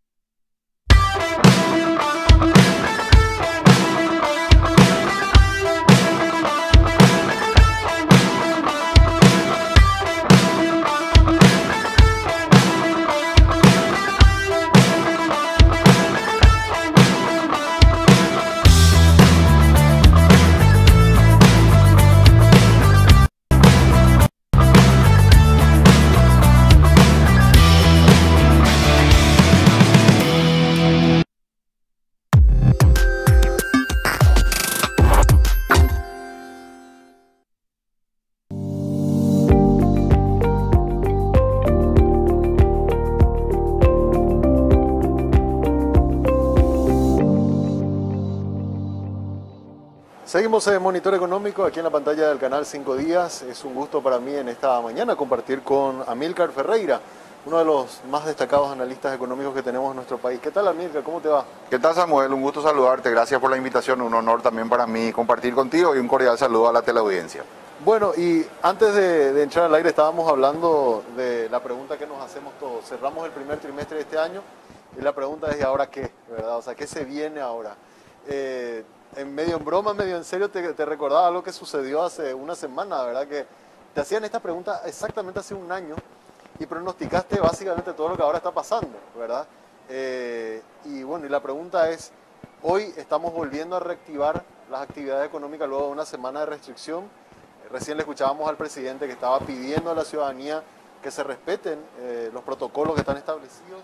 Seguimos en Monitor Económico aquí en la pantalla del canal cinco días. Es un gusto para mí en esta mañana compartir con Amílcar Ferreira, uno de los más destacados analistas económicos que tenemos en nuestro país. ¿Qué tal, Amílcar? ¿Cómo te va? ¿Qué tal, Samuel? Un gusto saludarte. Gracias por la invitación. Un honor también para mí compartir contigo y un cordial saludo a la teleaudiencia. Bueno, y antes de, de entrar al aire estábamos hablando de la pregunta que nos hacemos todos. Cerramos el primer trimestre de este año y la pregunta es ¿y ahora qué? ¿Verdad? O sea, ¿qué se viene ahora? Eh, en medio en broma, medio en serio, te, te recordaba algo que sucedió hace una semana, ¿verdad? Que te hacían esta pregunta exactamente hace un año y pronosticaste básicamente todo lo que ahora está pasando, ¿verdad? Eh, y bueno, y la pregunta es, hoy estamos volviendo a reactivar las actividades económicas luego de una semana de restricción. Recién le escuchábamos al presidente que estaba pidiendo a la ciudadanía que se respeten eh, los protocolos que están establecidos.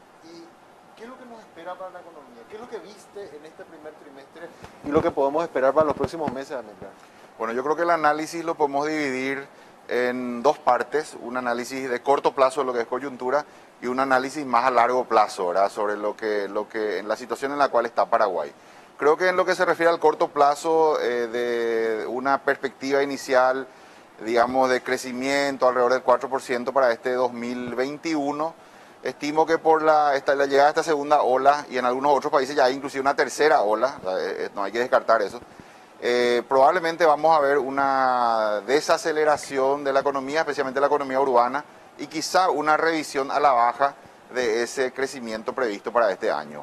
¿Y qué es lo que nos espera para la economía? ¿Qué es lo que viste en este primer trimestre y lo que podemos esperar para los próximos meses, Amílcar? Bueno, yo creo que el análisis lo podemos dividir en dos partes, un análisis de corto plazo de lo que es coyuntura y un análisis más a largo plazo, ¿verdad? Sobre lo que, lo que, en la situación en la cual está Paraguay. Creo que en lo que se refiere al corto plazo, eh, de una perspectiva inicial, digamos, de crecimiento alrededor del cuatro por ciento para este dos mil veintiuno, estimo que por la, esta, la llegada de esta segunda ola, y en algunos otros países ya hay inclusive una tercera ola, eh, no hay que descartar eso, eh, probablemente vamos a ver una desaceleración de la economía, especialmente la economía urbana, y quizá una revisión a la baja de ese crecimiento previsto para este año.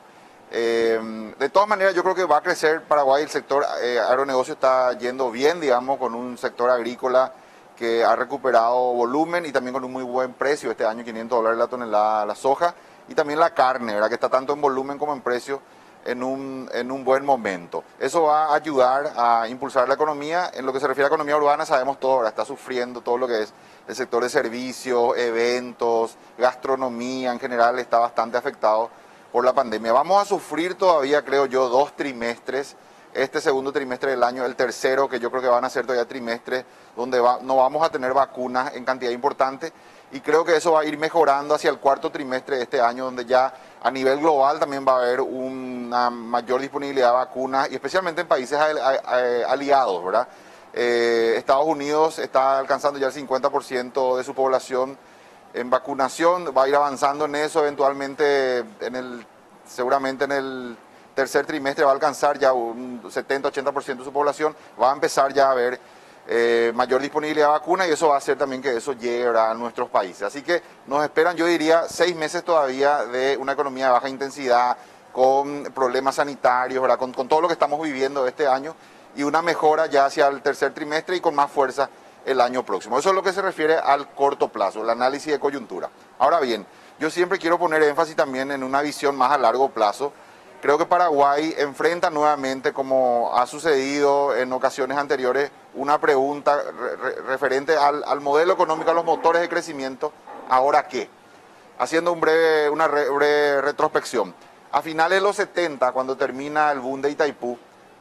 Eh, de todas maneras, yo creo que va a crecer Paraguay, el sector eh, agronegocio está yendo bien, digamos, con un sector agrícola que ha recuperado volumen y también con un muy buen precio este año, quinientos dólares la tonelada la soja, y también la carne, ¿verdad? Que está tanto en volumen como en precio en un, en un buen momento. Eso va a ayudar a impulsar la economía. En lo que se refiere a la economía urbana, sabemos todo, ¿verdad? Está sufriendo todo lo que es el sector de servicios, eventos, gastronomía en general, está bastante afectado por la pandemia. Vamos a sufrir todavía, creo yo, dos trimestres, este segundo trimestre del año, el tercero, que yo creo que van a ser todavía trimestres donde va, no vamos a tener vacunas en cantidad importante, y creo que eso va a ir mejorando hacia el cuarto trimestre de este año, donde ya a nivel global también va a haber una mayor disponibilidad de vacunas, y especialmente en países aliados, ¿verdad? Eh, Estados Unidos está alcanzando ya el cincuenta por ciento de su población en vacunación, va a ir avanzando en eso eventualmente, en el, seguramente en el tercer trimestre va a alcanzar ya un setenta a ochenta por ciento de su población, va a empezar ya a haber eh, mayor disponibilidad de vacuna, y eso va a hacer también que eso llegue, ¿verdad?, a nuestros países. Así que nos esperan, yo diría, seis meses todavía de una economía de baja intensidad, con problemas sanitarios, ¿verdad?, con, con todo lo que estamos viviendo este año, y una mejora ya hacia el tercer trimestre y con más fuerza el año próximo. Eso es lo que se refiere al corto plazo, el análisis de coyuntura. Ahora bien, yo siempre quiero poner énfasis también en una visión más a largo plazo. Creo que Paraguay enfrenta nuevamente, como ha sucedido en ocasiones anteriores, una pregunta re re referente al, al modelo económico, a los motores de crecimiento. ¿Ahora qué? Haciendo un breve, una re breve retrospección. A finales de los setenta, cuando termina el boom de Itaipú,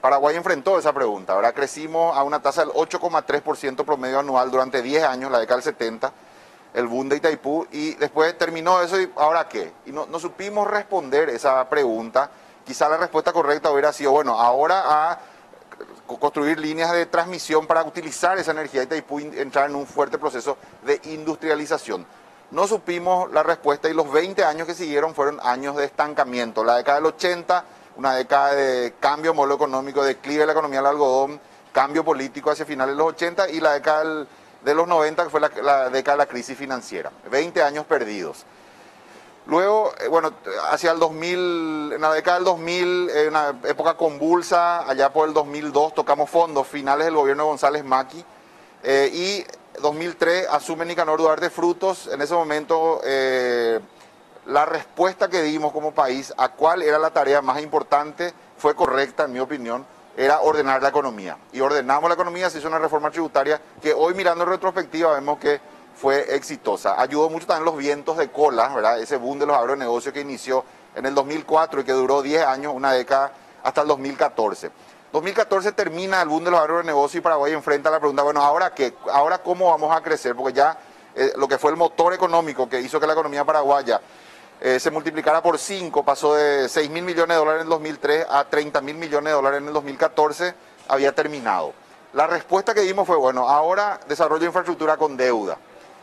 Paraguay enfrentó esa pregunta. Ahora crecimos a una tasa del ocho coma tres por ciento promedio anual durante diez años, la década del setenta, el boom de Itaipú, y después terminó eso y ¿ahora qué? Y no, no supimos responder esa pregunta. Quizá la respuesta correcta hubiera sido, bueno, ahora a construir líneas de transmisión para utilizar esa energía de Itaipú y entrar en un fuerte proceso de industrialización. No supimos la respuesta y los veinte años que siguieron fueron años de estancamiento. La década del ochenta, una década de cambio de modelo económico, declive de la economía del algodón, cambio político hacia finales de los ochenta, y la década del, de los noventa, que fue la, la década de la crisis financiera. veinte años perdidos. Luego, eh, bueno, hacia el dos mil, en la década del dos mil, en una época convulsa, allá por el dos mil dos tocamos fondos, finales del gobierno de González Macchi, eh, y dos mil tres asume Nicanor Duarte Frutos. En ese momento, eh, la respuesta que dimos como país a cuál era la tarea más importante fue correcta, en mi opinión, era ordenar la economía. Y ordenamos la economía, se hizo una reforma tributaria que hoy, mirando en retrospectiva, vemos que fue exitosa. Ayudó mucho también los vientos de cola, ¿verdad? Ese boom de los agronegocios que inició en el dos mil cuatro y que duró diez años, una década, hasta el dos mil catorce. dos mil catorce termina el boom de los agronegocios y Paraguay enfrenta la pregunta, bueno, ¿ahora qué? ¿Ahora cómo vamos a crecer? Porque ya eh, lo que fue el motor económico que hizo que la economía paraguaya eh, se multiplicara por cinco, pasó de seis mil millones de dólares en el dos mil tres a treinta mil millones de dólares en el dos mil catorce, había terminado. La respuesta que dimos fue, bueno, ahora desarrollo de infraestructura con deuda.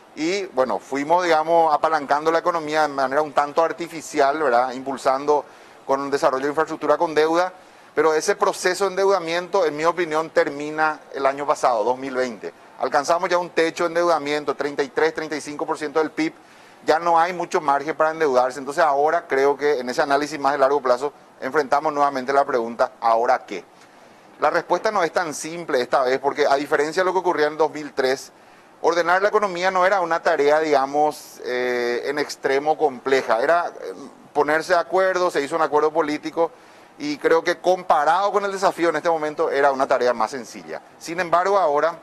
Y bueno, fuimos, digamos, apalancando la economía de manera un tanto artificial, ¿verdad? Impulsando con un desarrollo de infraestructura con deuda, pero ese proceso de endeudamiento, en mi opinión, termina el año pasado, dos mil veinte. Alcanzamos ya un techo de endeudamiento, treinta y tres, treinta y cinco por ciento del P I B, ya no hay mucho margen para endeudarse, entonces ahora creo que en ese análisis más de largo plazo enfrentamos nuevamente la pregunta, ¿ahora qué? La respuesta no es tan simple esta vez, porque a diferencia de lo que ocurría en dos mil tres, ordenar la economía no era una tarea, digamos, eh, en extremo compleja, era eh, ponerse de acuerdo, se hizo un acuerdo político y creo que comparado con el desafío en este momento era una tarea más sencilla. Sin embargo, ahora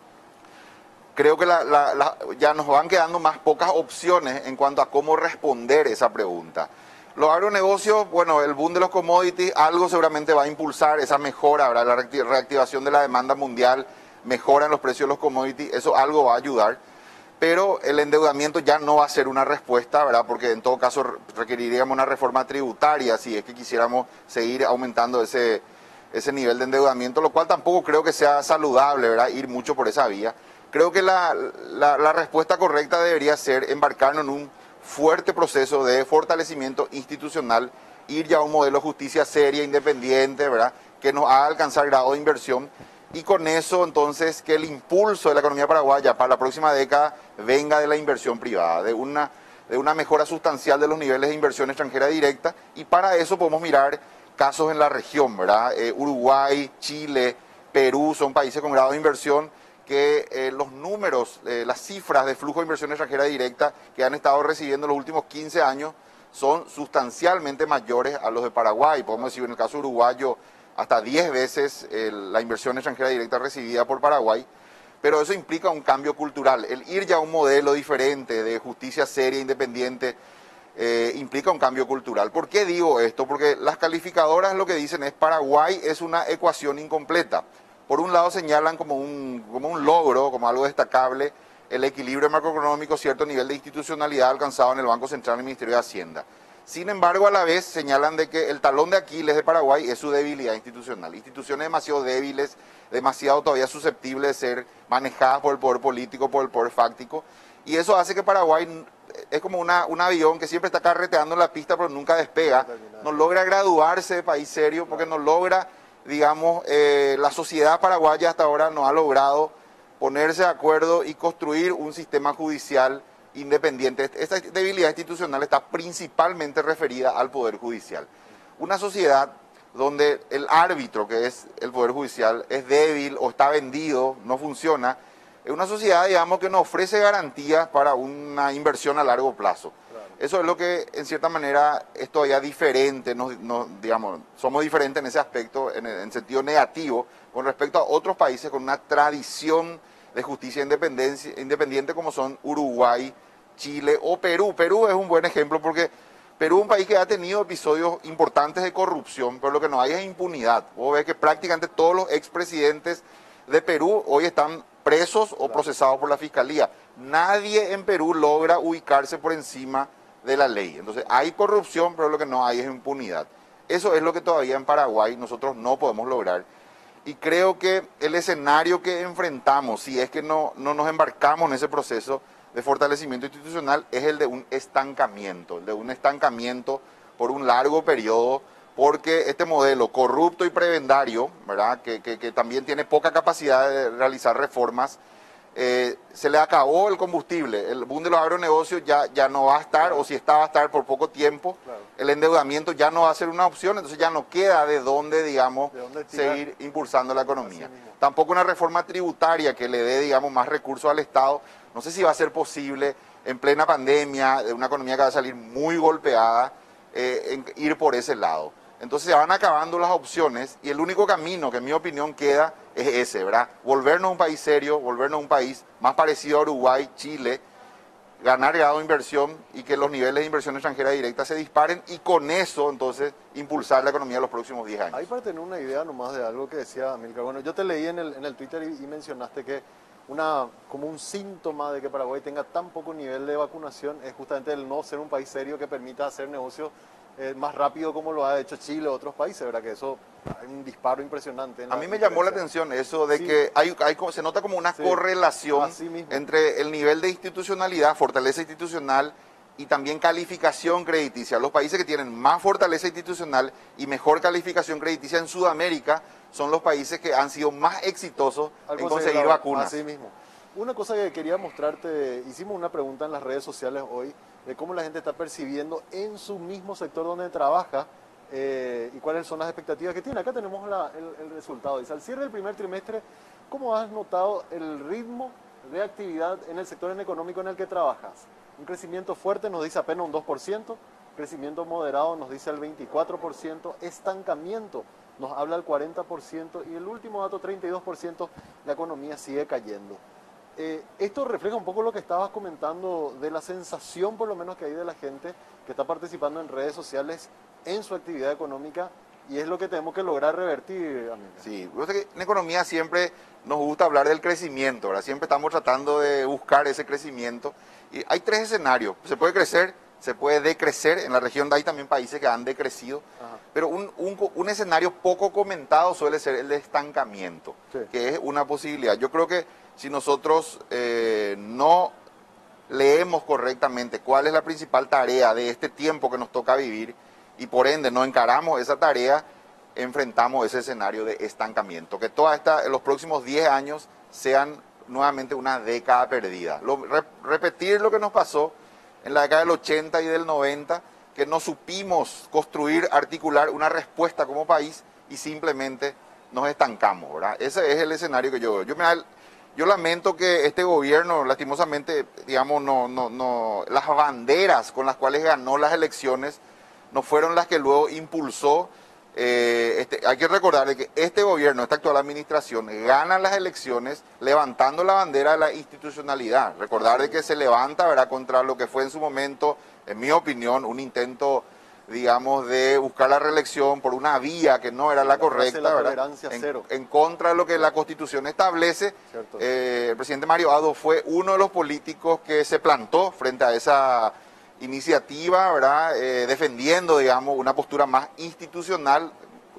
creo que la, la, la, ya nos van quedando más pocas opciones en cuanto a cómo responder esa pregunta. Los agronegocios, bueno, el boom de los commodities, algo seguramente va a impulsar esa mejora, ¿verdad? La reactivación de la demanda mundial, mejora en los precios de los commodities, eso algo va a ayudar, pero el endeudamiento ya no va a ser una respuesta, ¿verdad? Porque en todo caso requeriríamos una reforma tributaria si es que quisiéramos seguir aumentando ese, ese nivel de endeudamiento, lo cual tampoco creo que sea saludable, ¿verdad? Ir mucho por esa vía. Creo que la, la, la respuesta correcta debería ser embarcarnos en un fuerte proceso de fortalecimiento institucional, ir ya a un modelo de justicia seria, independiente, ¿verdad? Que nos haga alcanzar grado de inversión. Y con eso, entonces, que el impulso de la economía paraguaya para la próxima década venga de la inversión privada, de una, de una mejora sustancial de los niveles de inversión extranjera directa. Y para eso podemos mirar casos en la región, ¿verdad? Eh, Uruguay, Chile, Perú son países con grado de inversión que eh, los números, eh, las cifras de flujo de inversión extranjera directa que han estado recibiendo en los últimos quince años son sustancialmente mayores a los de Paraguay. Podemos decir, en el caso uruguayo, hasta diez veces eh, la inversión extranjera directa recibida por Paraguay, pero eso implica un cambio cultural. El ir ya a un modelo diferente de justicia seria, independiente, eh, implica un cambio cultural. ¿Por qué digo esto? Porque las calificadoras lo que dicen es Paraguay es una ecuación incompleta. Por un lado señalan como un, como un logro, como algo destacable, el equilibrio macroeconómico, cierto nivel de institucionalidad alcanzado en el Banco Central y el Ministerio de Hacienda. Sin embargo, a la vez señalan de que el talón de Aquiles de Paraguay es su debilidad institucional. Instituciones demasiado débiles, demasiado todavía susceptibles de ser manejadas por el poder político, por el poder fáctico. Y eso hace que Paraguay es como una, un avión que siempre está carreteando en la pista pero nunca despega. No logra graduarse de país serio porque no logra, digamos, eh, la sociedad paraguaya hasta ahora no ha logrado ponerse de acuerdo y construir un sistema judicial independiente. Esta debilidad institucional está principalmente referida al Poder Judicial. Una sociedad donde el árbitro, que es el Poder Judicial, es débil o está vendido, no funciona, es una sociedad, digamos, que no ofrece garantías para una inversión a largo plazo. Claro. Eso es lo que, en cierta manera, es todavía diferente, no, no, digamos, somos diferentes en ese aspecto, en, en sentido negativo, con respecto a otros países con una tradición de justicia independiente como son Uruguay, Chile o Perú. Perú es un buen ejemplo porque Perú es un país que ha tenido episodios importantes de corrupción, pero lo que no hay es impunidad. Vos ves que prácticamente todos los expresidentes de Perú hoy están presos o procesados por la Fiscalía. Nadie en Perú logra ubicarse por encima de la ley. Entonces hay corrupción, pero lo que no hay es impunidad. Eso es lo que todavía en Paraguay nosotros no podemos lograr. Y creo que el escenario que enfrentamos, si es que no, no nos embarcamos en ese proceso de fortalecimiento institucional, es el de un estancamiento, el de un estancamiento por un largo periodo, porque este modelo corrupto y prebendario, ¿verdad? Que, que, que también tiene poca capacidad de realizar reformas, eh, se le acabó el combustible. El boom de los agronegocios ya, ya no va a estar, claro. O si está va a estar por poco tiempo. Claro. El endeudamiento ya no va a ser una opción, entonces ya no queda de dónde, digamos, ¿de dónde seguir impulsando la economía? Tampoco una reforma tributaria que le dé, digamos, más recursos al Estado. No sé si va a ser posible en plena pandemia, de una economía que va a salir muy golpeada, eh, en, ir por ese lado. Entonces se van acabando las opciones y el único camino que en mi opinión queda es ese, ¿verdad? Volvernos un país serio, volvernos un país más parecido a Uruguay, Chile, ganar grado de inversión y que los niveles de inversión extranjera directa se disparen y con eso entonces impulsar la economía en los próximos diez años. Ahí para tener una idea nomás de algo que decía Amílcar. Bueno, yo te leí en el, en el Twitter y, y mencionaste que una, como un síntoma de que Paraguay tenga tan poco nivel de vacunación es justamente el no ser un país serio que permita hacer negocios eh, más rápido como lo ha hecho Chile o otros países, ¿verdad? Que eso hay un disparo impresionante. En a mí me llamó la atención eso de sí. que hay, hay, se nota como una sí. correlación entre el nivel de institucionalidad, fortaleza institucional y también calificación crediticia. Los países que tienen más fortaleza institucional y mejor calificación crediticia en Sudamérica son los países que han sido más exitosos en conseguir vacunas. Así mismo. Una cosa que quería mostrarte, hicimos una pregunta en las redes sociales hoy de cómo la gente está percibiendo en su mismo sector donde trabaja eh, y cuáles son las expectativas que tiene. Acá tenemos la, el, el resultado. Dice, al cierre del primer trimestre, ¿cómo has notado el ritmo de actividad en el sector económico en el que trabajas? Un crecimiento fuerte nos dice apenas un dos por ciento, crecimiento moderado nos dice el veinticuatro por ciento, estancamiento nos habla el cuarenta por ciento y el último dato, treinta y dos por ciento, la economía sigue cayendo. Eh, esto refleja un poco lo que estabas comentando de la sensación, por lo menos, que hay de la gente que está participando en redes sociales en su actividad económica y es lo que tenemos que lograr revertir, amiga. Sí, en economía siempre nos gusta hablar del crecimiento, ¿verdad? Siempre estamos tratando de buscar ese crecimiento y hay tres escenarios, se puede crecer, se puede decrecer, en la región hay también países que han decrecido, Ajá. pero un, un, un escenario poco comentado suele ser el de estancamiento, sí. que es una posibilidad. Yo creo que si nosotros eh, no leemos correctamente cuál es la principal tarea de este tiempo que nos toca vivir y por ende no encaramos esa tarea, enfrentamos ese escenario de estancamiento, que toda esta, en los próximos diez años sean nuevamente una década perdida. Lo, re, repetir lo que nos pasó en la década del ochenta y del noventa, que no supimos construir, articular una respuesta como país y simplemente nos estancamos, ¿verdad? Ese es el escenario que yo veo. Yo, me, yo lamento que este gobierno, lastimosamente, digamos, no, no, no, las banderas con las cuales ganó las elecciones no fueron las que luego impulsó. Eh, este, hay que recordar que este gobierno, esta actual administración, gana las elecciones levantando la bandera de la institucionalidad. Recordar de que se levanta, ¿verdad?, contra lo que fue en su momento, en mi opinión, un intento, digamos, de buscar la reelección por una vía que no era la, la correcta, la ¿verdad? En, en contra de lo que la Constitución establece. Eh, el presidente Mario Abdo fue uno de los políticos que se plantó frente a esa iniciativa, ¿verdad? Eh, defendiendo, digamos, una postura más institucional,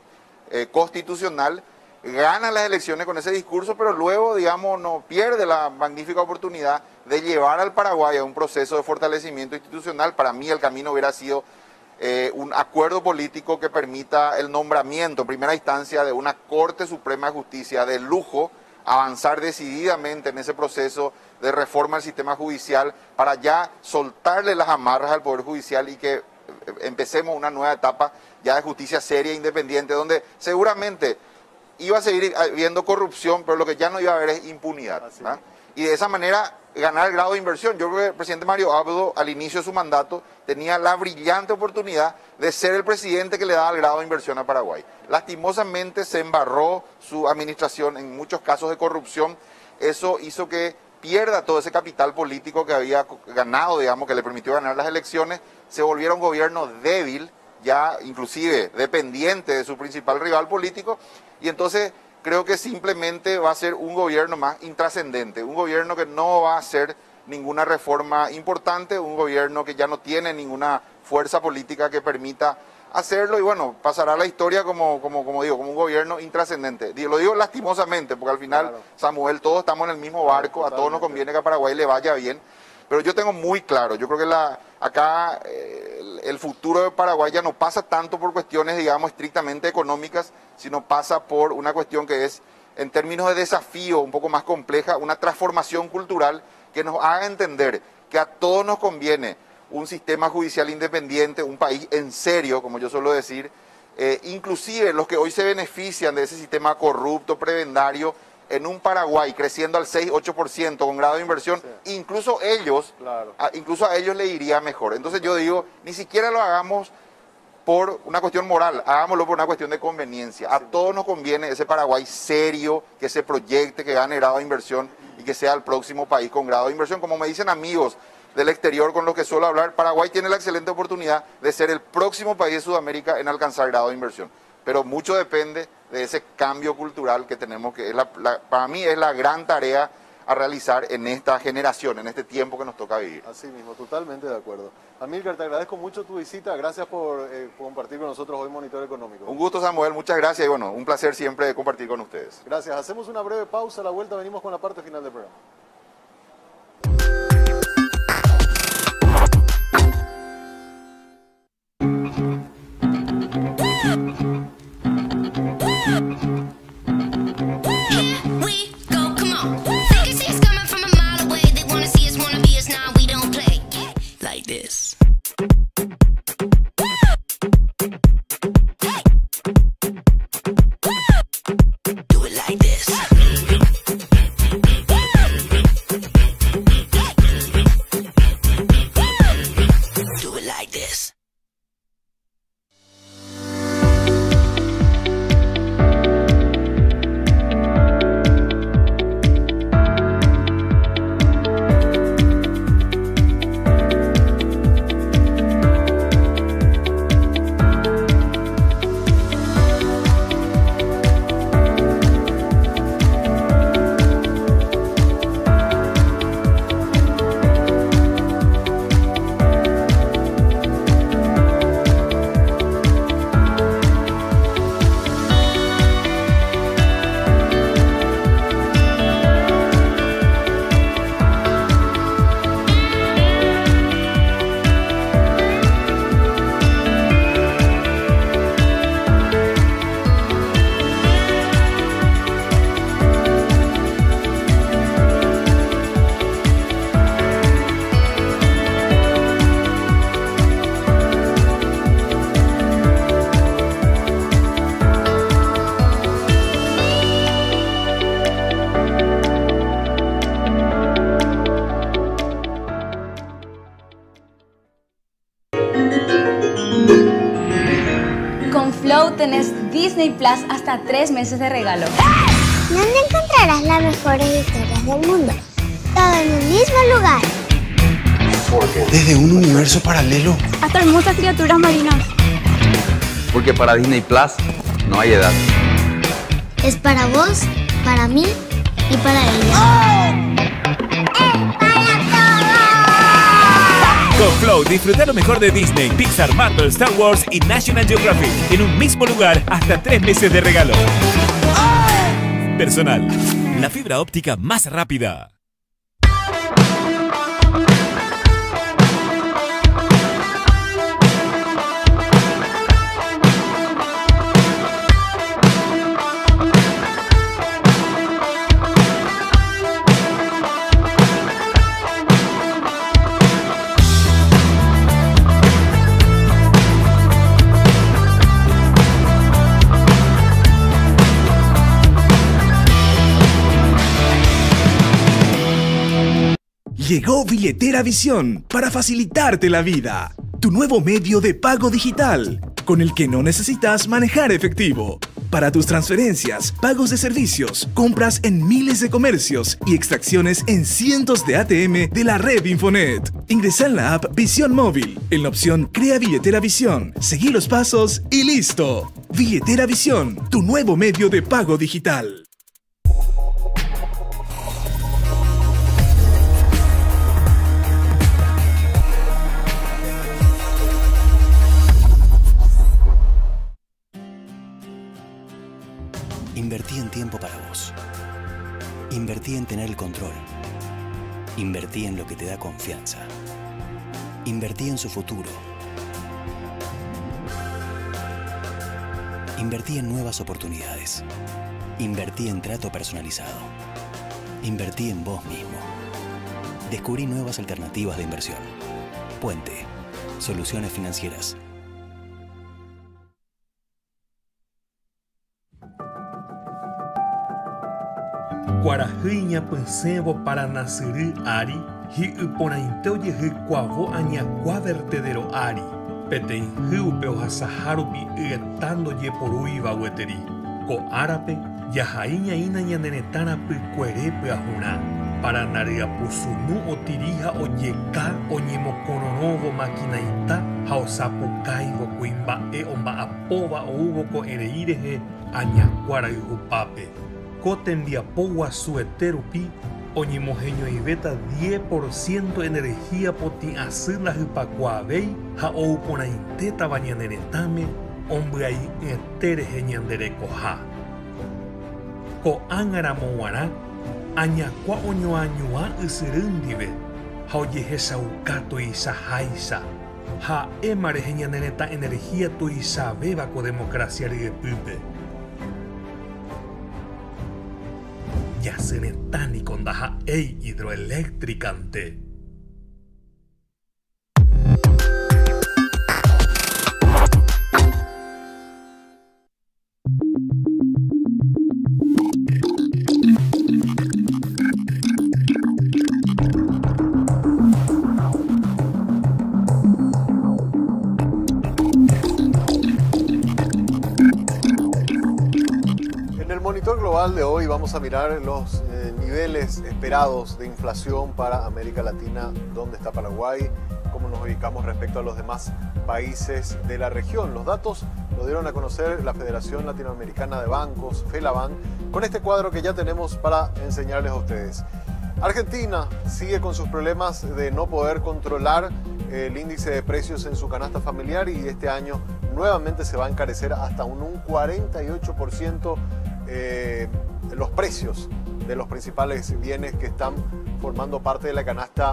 eh, constitucional, gana las elecciones con ese discurso, pero luego, digamos, no pierde la magnífica oportunidad de llevar al Paraguay a un proceso de fortalecimiento institucional. Para mí el camino hubiera sido eh, un acuerdo político que permita el nombramiento en primera instancia de una Corte Suprema de Justicia de lujo, avanzar decididamente en ese proceso de reforma del sistema judicial para ya soltarle las amarras al Poder Judicial y que empecemos una nueva etapa ya de justicia seria e independiente, donde seguramente iba a seguir habiendo corrupción, pero lo que ya no iba a haber es impunidad. ¿Ah? Y de esa manera ganar el grado de inversión. Yo creo que el presidente Mario Abdo, al inicio de su mandato, tenía la brillante oportunidad de ser el presidente que le daba el grado de inversión a Paraguay. Lastimosamente se embarró su administración en muchos casos de corrupción. Eso hizo que pierda todo ese capital político que había ganado, digamos, que le permitió ganar las elecciones, se volviera un gobierno débil, ya inclusive dependiente de su principal rival político, y entonces creo que simplemente va a ser un gobierno más intrascendente, un gobierno que no va a hacer ninguna reforma importante, un gobierno que ya no tiene ninguna fuerza política que permita hacerlo, y bueno, pasará a la historia como, como, como digo, como un gobierno intrascendente. Lo digo lastimosamente, porque al final, claro, Samuel, todos estamos en el mismo barco, a todos nos conviene que a Paraguay le vaya bien, pero yo tengo muy claro, yo creo que la, acá eh, el, el futuro de Paraguay ya no pasa tanto por cuestiones, digamos, estrictamente económicas, sino pasa por una cuestión que es, en términos de desafío un poco más compleja, una transformación cultural que nos haga entender que a todos nos conviene un sistema judicial independiente, un país en serio, como yo suelo decir, eh, inclusive los que hoy se benefician de ese sistema corrupto, prebendario, en un Paraguay creciendo al seis, ocho por ciento con grado de inversión, sí, incluso ellos, claro, a, incluso a ellos le iría mejor. Entonces yo digo, ni siquiera lo hagamos por una cuestión moral, hagámoslo por una cuestión de conveniencia. A todos nos conviene ese Paraguay serio, que se proyecte, que gane grado de inversión y que sea el próximo país con grado de inversión. Como me dicen amigos del exterior con los que suelo hablar, Paraguay tiene la excelente oportunidad de ser el próximo país de Sudamérica en alcanzar grado de inversión. Pero mucho depende de ese cambio cultural que tenemos, que es la, la, para mí es la gran tarea a realizar en esta generación, en este tiempo que nos toca vivir. Así mismo, totalmente de acuerdo. Amílcar, te agradezco mucho tu visita, gracias por eh, compartir con nosotros hoy Monitor Económico. Un gusto, Samuel, muchas gracias y bueno, un placer siempre compartir con ustedes. Gracias, hacemos una breve pausa, a la vuelta venimos con la parte final del programa. This. Do it like this. Do it like this. Flow tenés Disney Plus hasta tres meses de regalo. ¿Dónde encontrarás las mejores historias del mundo? Todo en un mismo lugar. Desde un universo paralelo hasta hermosas criaturas marinas. Porque para Disney Plus no hay edad. Es para vos, para mí y para ella. ¡Oh! Con Flow disfruta lo mejor de Disney, Pixar, Marvel, Star Wars y National Geographic en un mismo lugar hasta tres meses de regalo. ¡Oh! Personal, la fibra óptica más rápida. Llegó Billetera Visión para facilitarte la vida. Tu nuevo medio de pago digital, con el que no necesitas manejar efectivo. Para tus transferencias, pagos de servicios, compras en miles de comercios y extracciones en cientos de A T M de la red Infonet. Ingresa en la app Visión Móvil, en la opción Crea Billetera Visión, seguí los pasos y ¡listo! Billetera Visión, tu nuevo medio de pago digital. Invertí en tiempo para vos. Invertí en tener el control. Invertí en lo que te da confianza. Invertí en su futuro. Invertí en nuevas oportunidades. Invertí en trato personalizado. Invertí en vos mismo. Descubrí nuevas alternativas de inversión. Puente. Soluciones financieras. Guarajiña pensevo para nacer ari, hi uponainte oyehy kuavo añakua vertedero ari, peteĩ hýpe ohasahárupi yetando jeporúiva gueteri, ko árape jahaiñaína ñane retãra pykuere pyahurã, para nariapusunu otiríha ojeka oñemokorõvo makinaita ha osapukáivo kuimba'e omba'apóva oúvo ko erei rehe añakua rayhupápe. Ko tembiapo guasuete rupi oñemoheñoivéta diez por ciento energía potĩasy la hypakuaavéi ha ouporãitétava ñane retãme ombyai'yete rehe ñande rekoha. Ko ág̃aramo g̃uarã añakua oñoañuã ysyry ndive ha ojehechauka tuichaháicha ha'éma rehe ñane retã energía tuichavéva ko democracia ryepýpe. Yasyretãni ko ndaha'éi hidroeléctricante. Global de hoy vamos a mirar los eh, niveles esperados de inflación para América Latina, dónde está Paraguay, cómo nos ubicamos respecto a los demás países de la región. Los datos lo dieron a conocer la Federación Latinoamericana de Bancos, FELABAN, con este cuadro que ya tenemos para enseñarles a ustedes. Argentina sigue con sus problemas de no poder controlar el índice de precios en su canasta familiar y este año nuevamente se va a encarecer hasta un, un cuarenta y ocho por ciento eh, los precios de los principales bienes que están formando parte de la canasta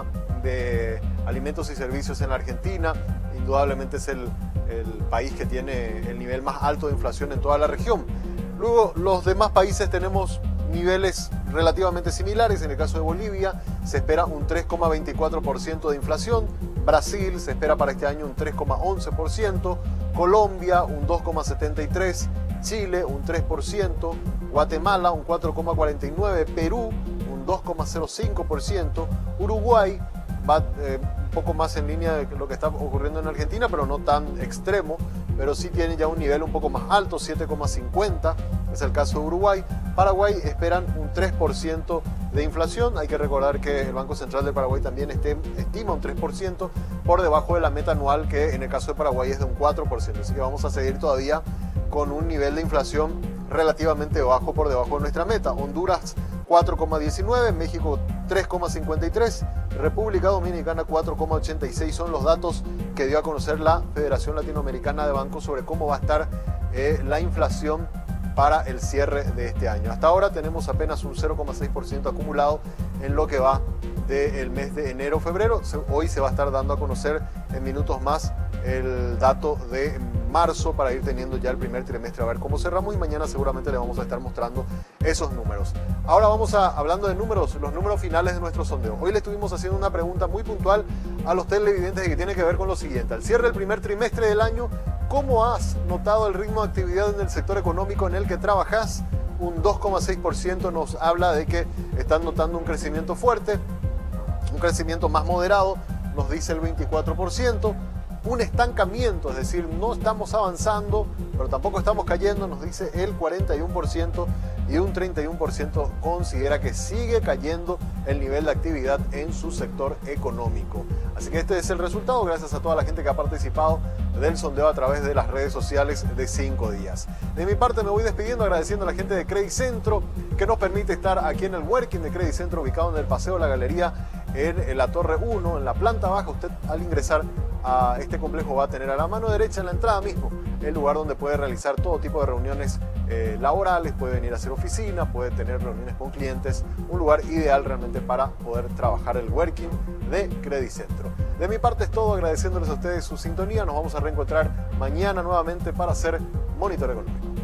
de alimentos y servicios en la Argentina. Indudablemente es el, el país que tiene el nivel más alto de inflación en toda la región. Luego, los demás países tenemos niveles relativamente similares. En el caso de Bolivia se espera un tres coma veinticuatro por ciento de inflación. Brasil se espera para este año un tres coma once por ciento. Colombia un dos coma setenta y tres por ciento. Chile un tres por ciento. Guatemala un cuatro coma cuarenta y nueve por ciento. Perú un dos coma cero cinco por ciento. Uruguay va eh, un poco más en línea de lo que está ocurriendo en Argentina, pero no tan extremo, pero sí tiene ya un nivel un poco más alto, siete coma cincuenta, es el caso de Uruguay. Paraguay esperan un tres por ciento de inflación. Hay que recordar que el Banco Central de Paraguay también este, estima un tres por ciento por debajo de la meta anual, que en el caso de Paraguay es de un cuatro por ciento. Así que vamos a seguir todavía con un nivel de inflación relativamente bajo por debajo de nuestra meta. Honduras cuatro coma diecinueve, México tres coma cincuenta y tres, República Dominicana cuatro coma ochenta y seis. Son los datos que dio a conocer la Federación Latinoamericana de Bancos sobre cómo va a estar eh, la inflación para el cierre de este año. Hasta ahora tenemos apenas un cero coma seis por ciento acumulado en lo que va del mes de enero-febrero. Hoy se va a estar dando a conocer en minutos más el dato de marzo para ir teniendo ya el primer trimestre a ver cómo cerramos, y mañana seguramente le vamos a estar mostrando esos números. Ahora vamos a, hablando de números, los números finales de nuestro sondeo. Hoy le estuvimos haciendo una pregunta muy puntual a los televidentes y que tiene que ver con lo siguiente: al cierre del primer trimestre del año, ¿cómo has notado el ritmo de actividad en el sector económico en el que trabajas? Un dos coma seis por ciento nos habla de que están notando un crecimiento fuerte, un crecimiento más moderado, nos dice el veinticuatro por ciento. Un estancamiento, es decir, no estamos avanzando, pero tampoco estamos cayendo, nos dice el cuarenta y uno por ciento, y un treinta y uno por ciento considera que sigue cayendo el nivel de actividad en su sector económico. Así que este es el resultado, gracias a toda la gente que ha participado del sondeo a través de las redes sociales de cinco días. De mi parte me voy despidiendo, agradeciendo a la gente de Credit Centro que nos permite estar aquí en el Working de Credit Centro, ubicado en el Paseo de la Galería, en la Torre uno, en la planta baja. Usted al ingresar a este complejo va a tener a la mano derecha en la entrada mismo el lugar donde puede realizar todo tipo de reuniones eh, laborales, puede venir a hacer oficina, puede tener reuniones con clientes, un lugar ideal realmente para poder trabajar el Working de Credit Centro. De mi parte es todo, agradeciéndoles a ustedes su sintonía. Nos vamos a reencontrar mañana nuevamente para hacer Monitor Económico.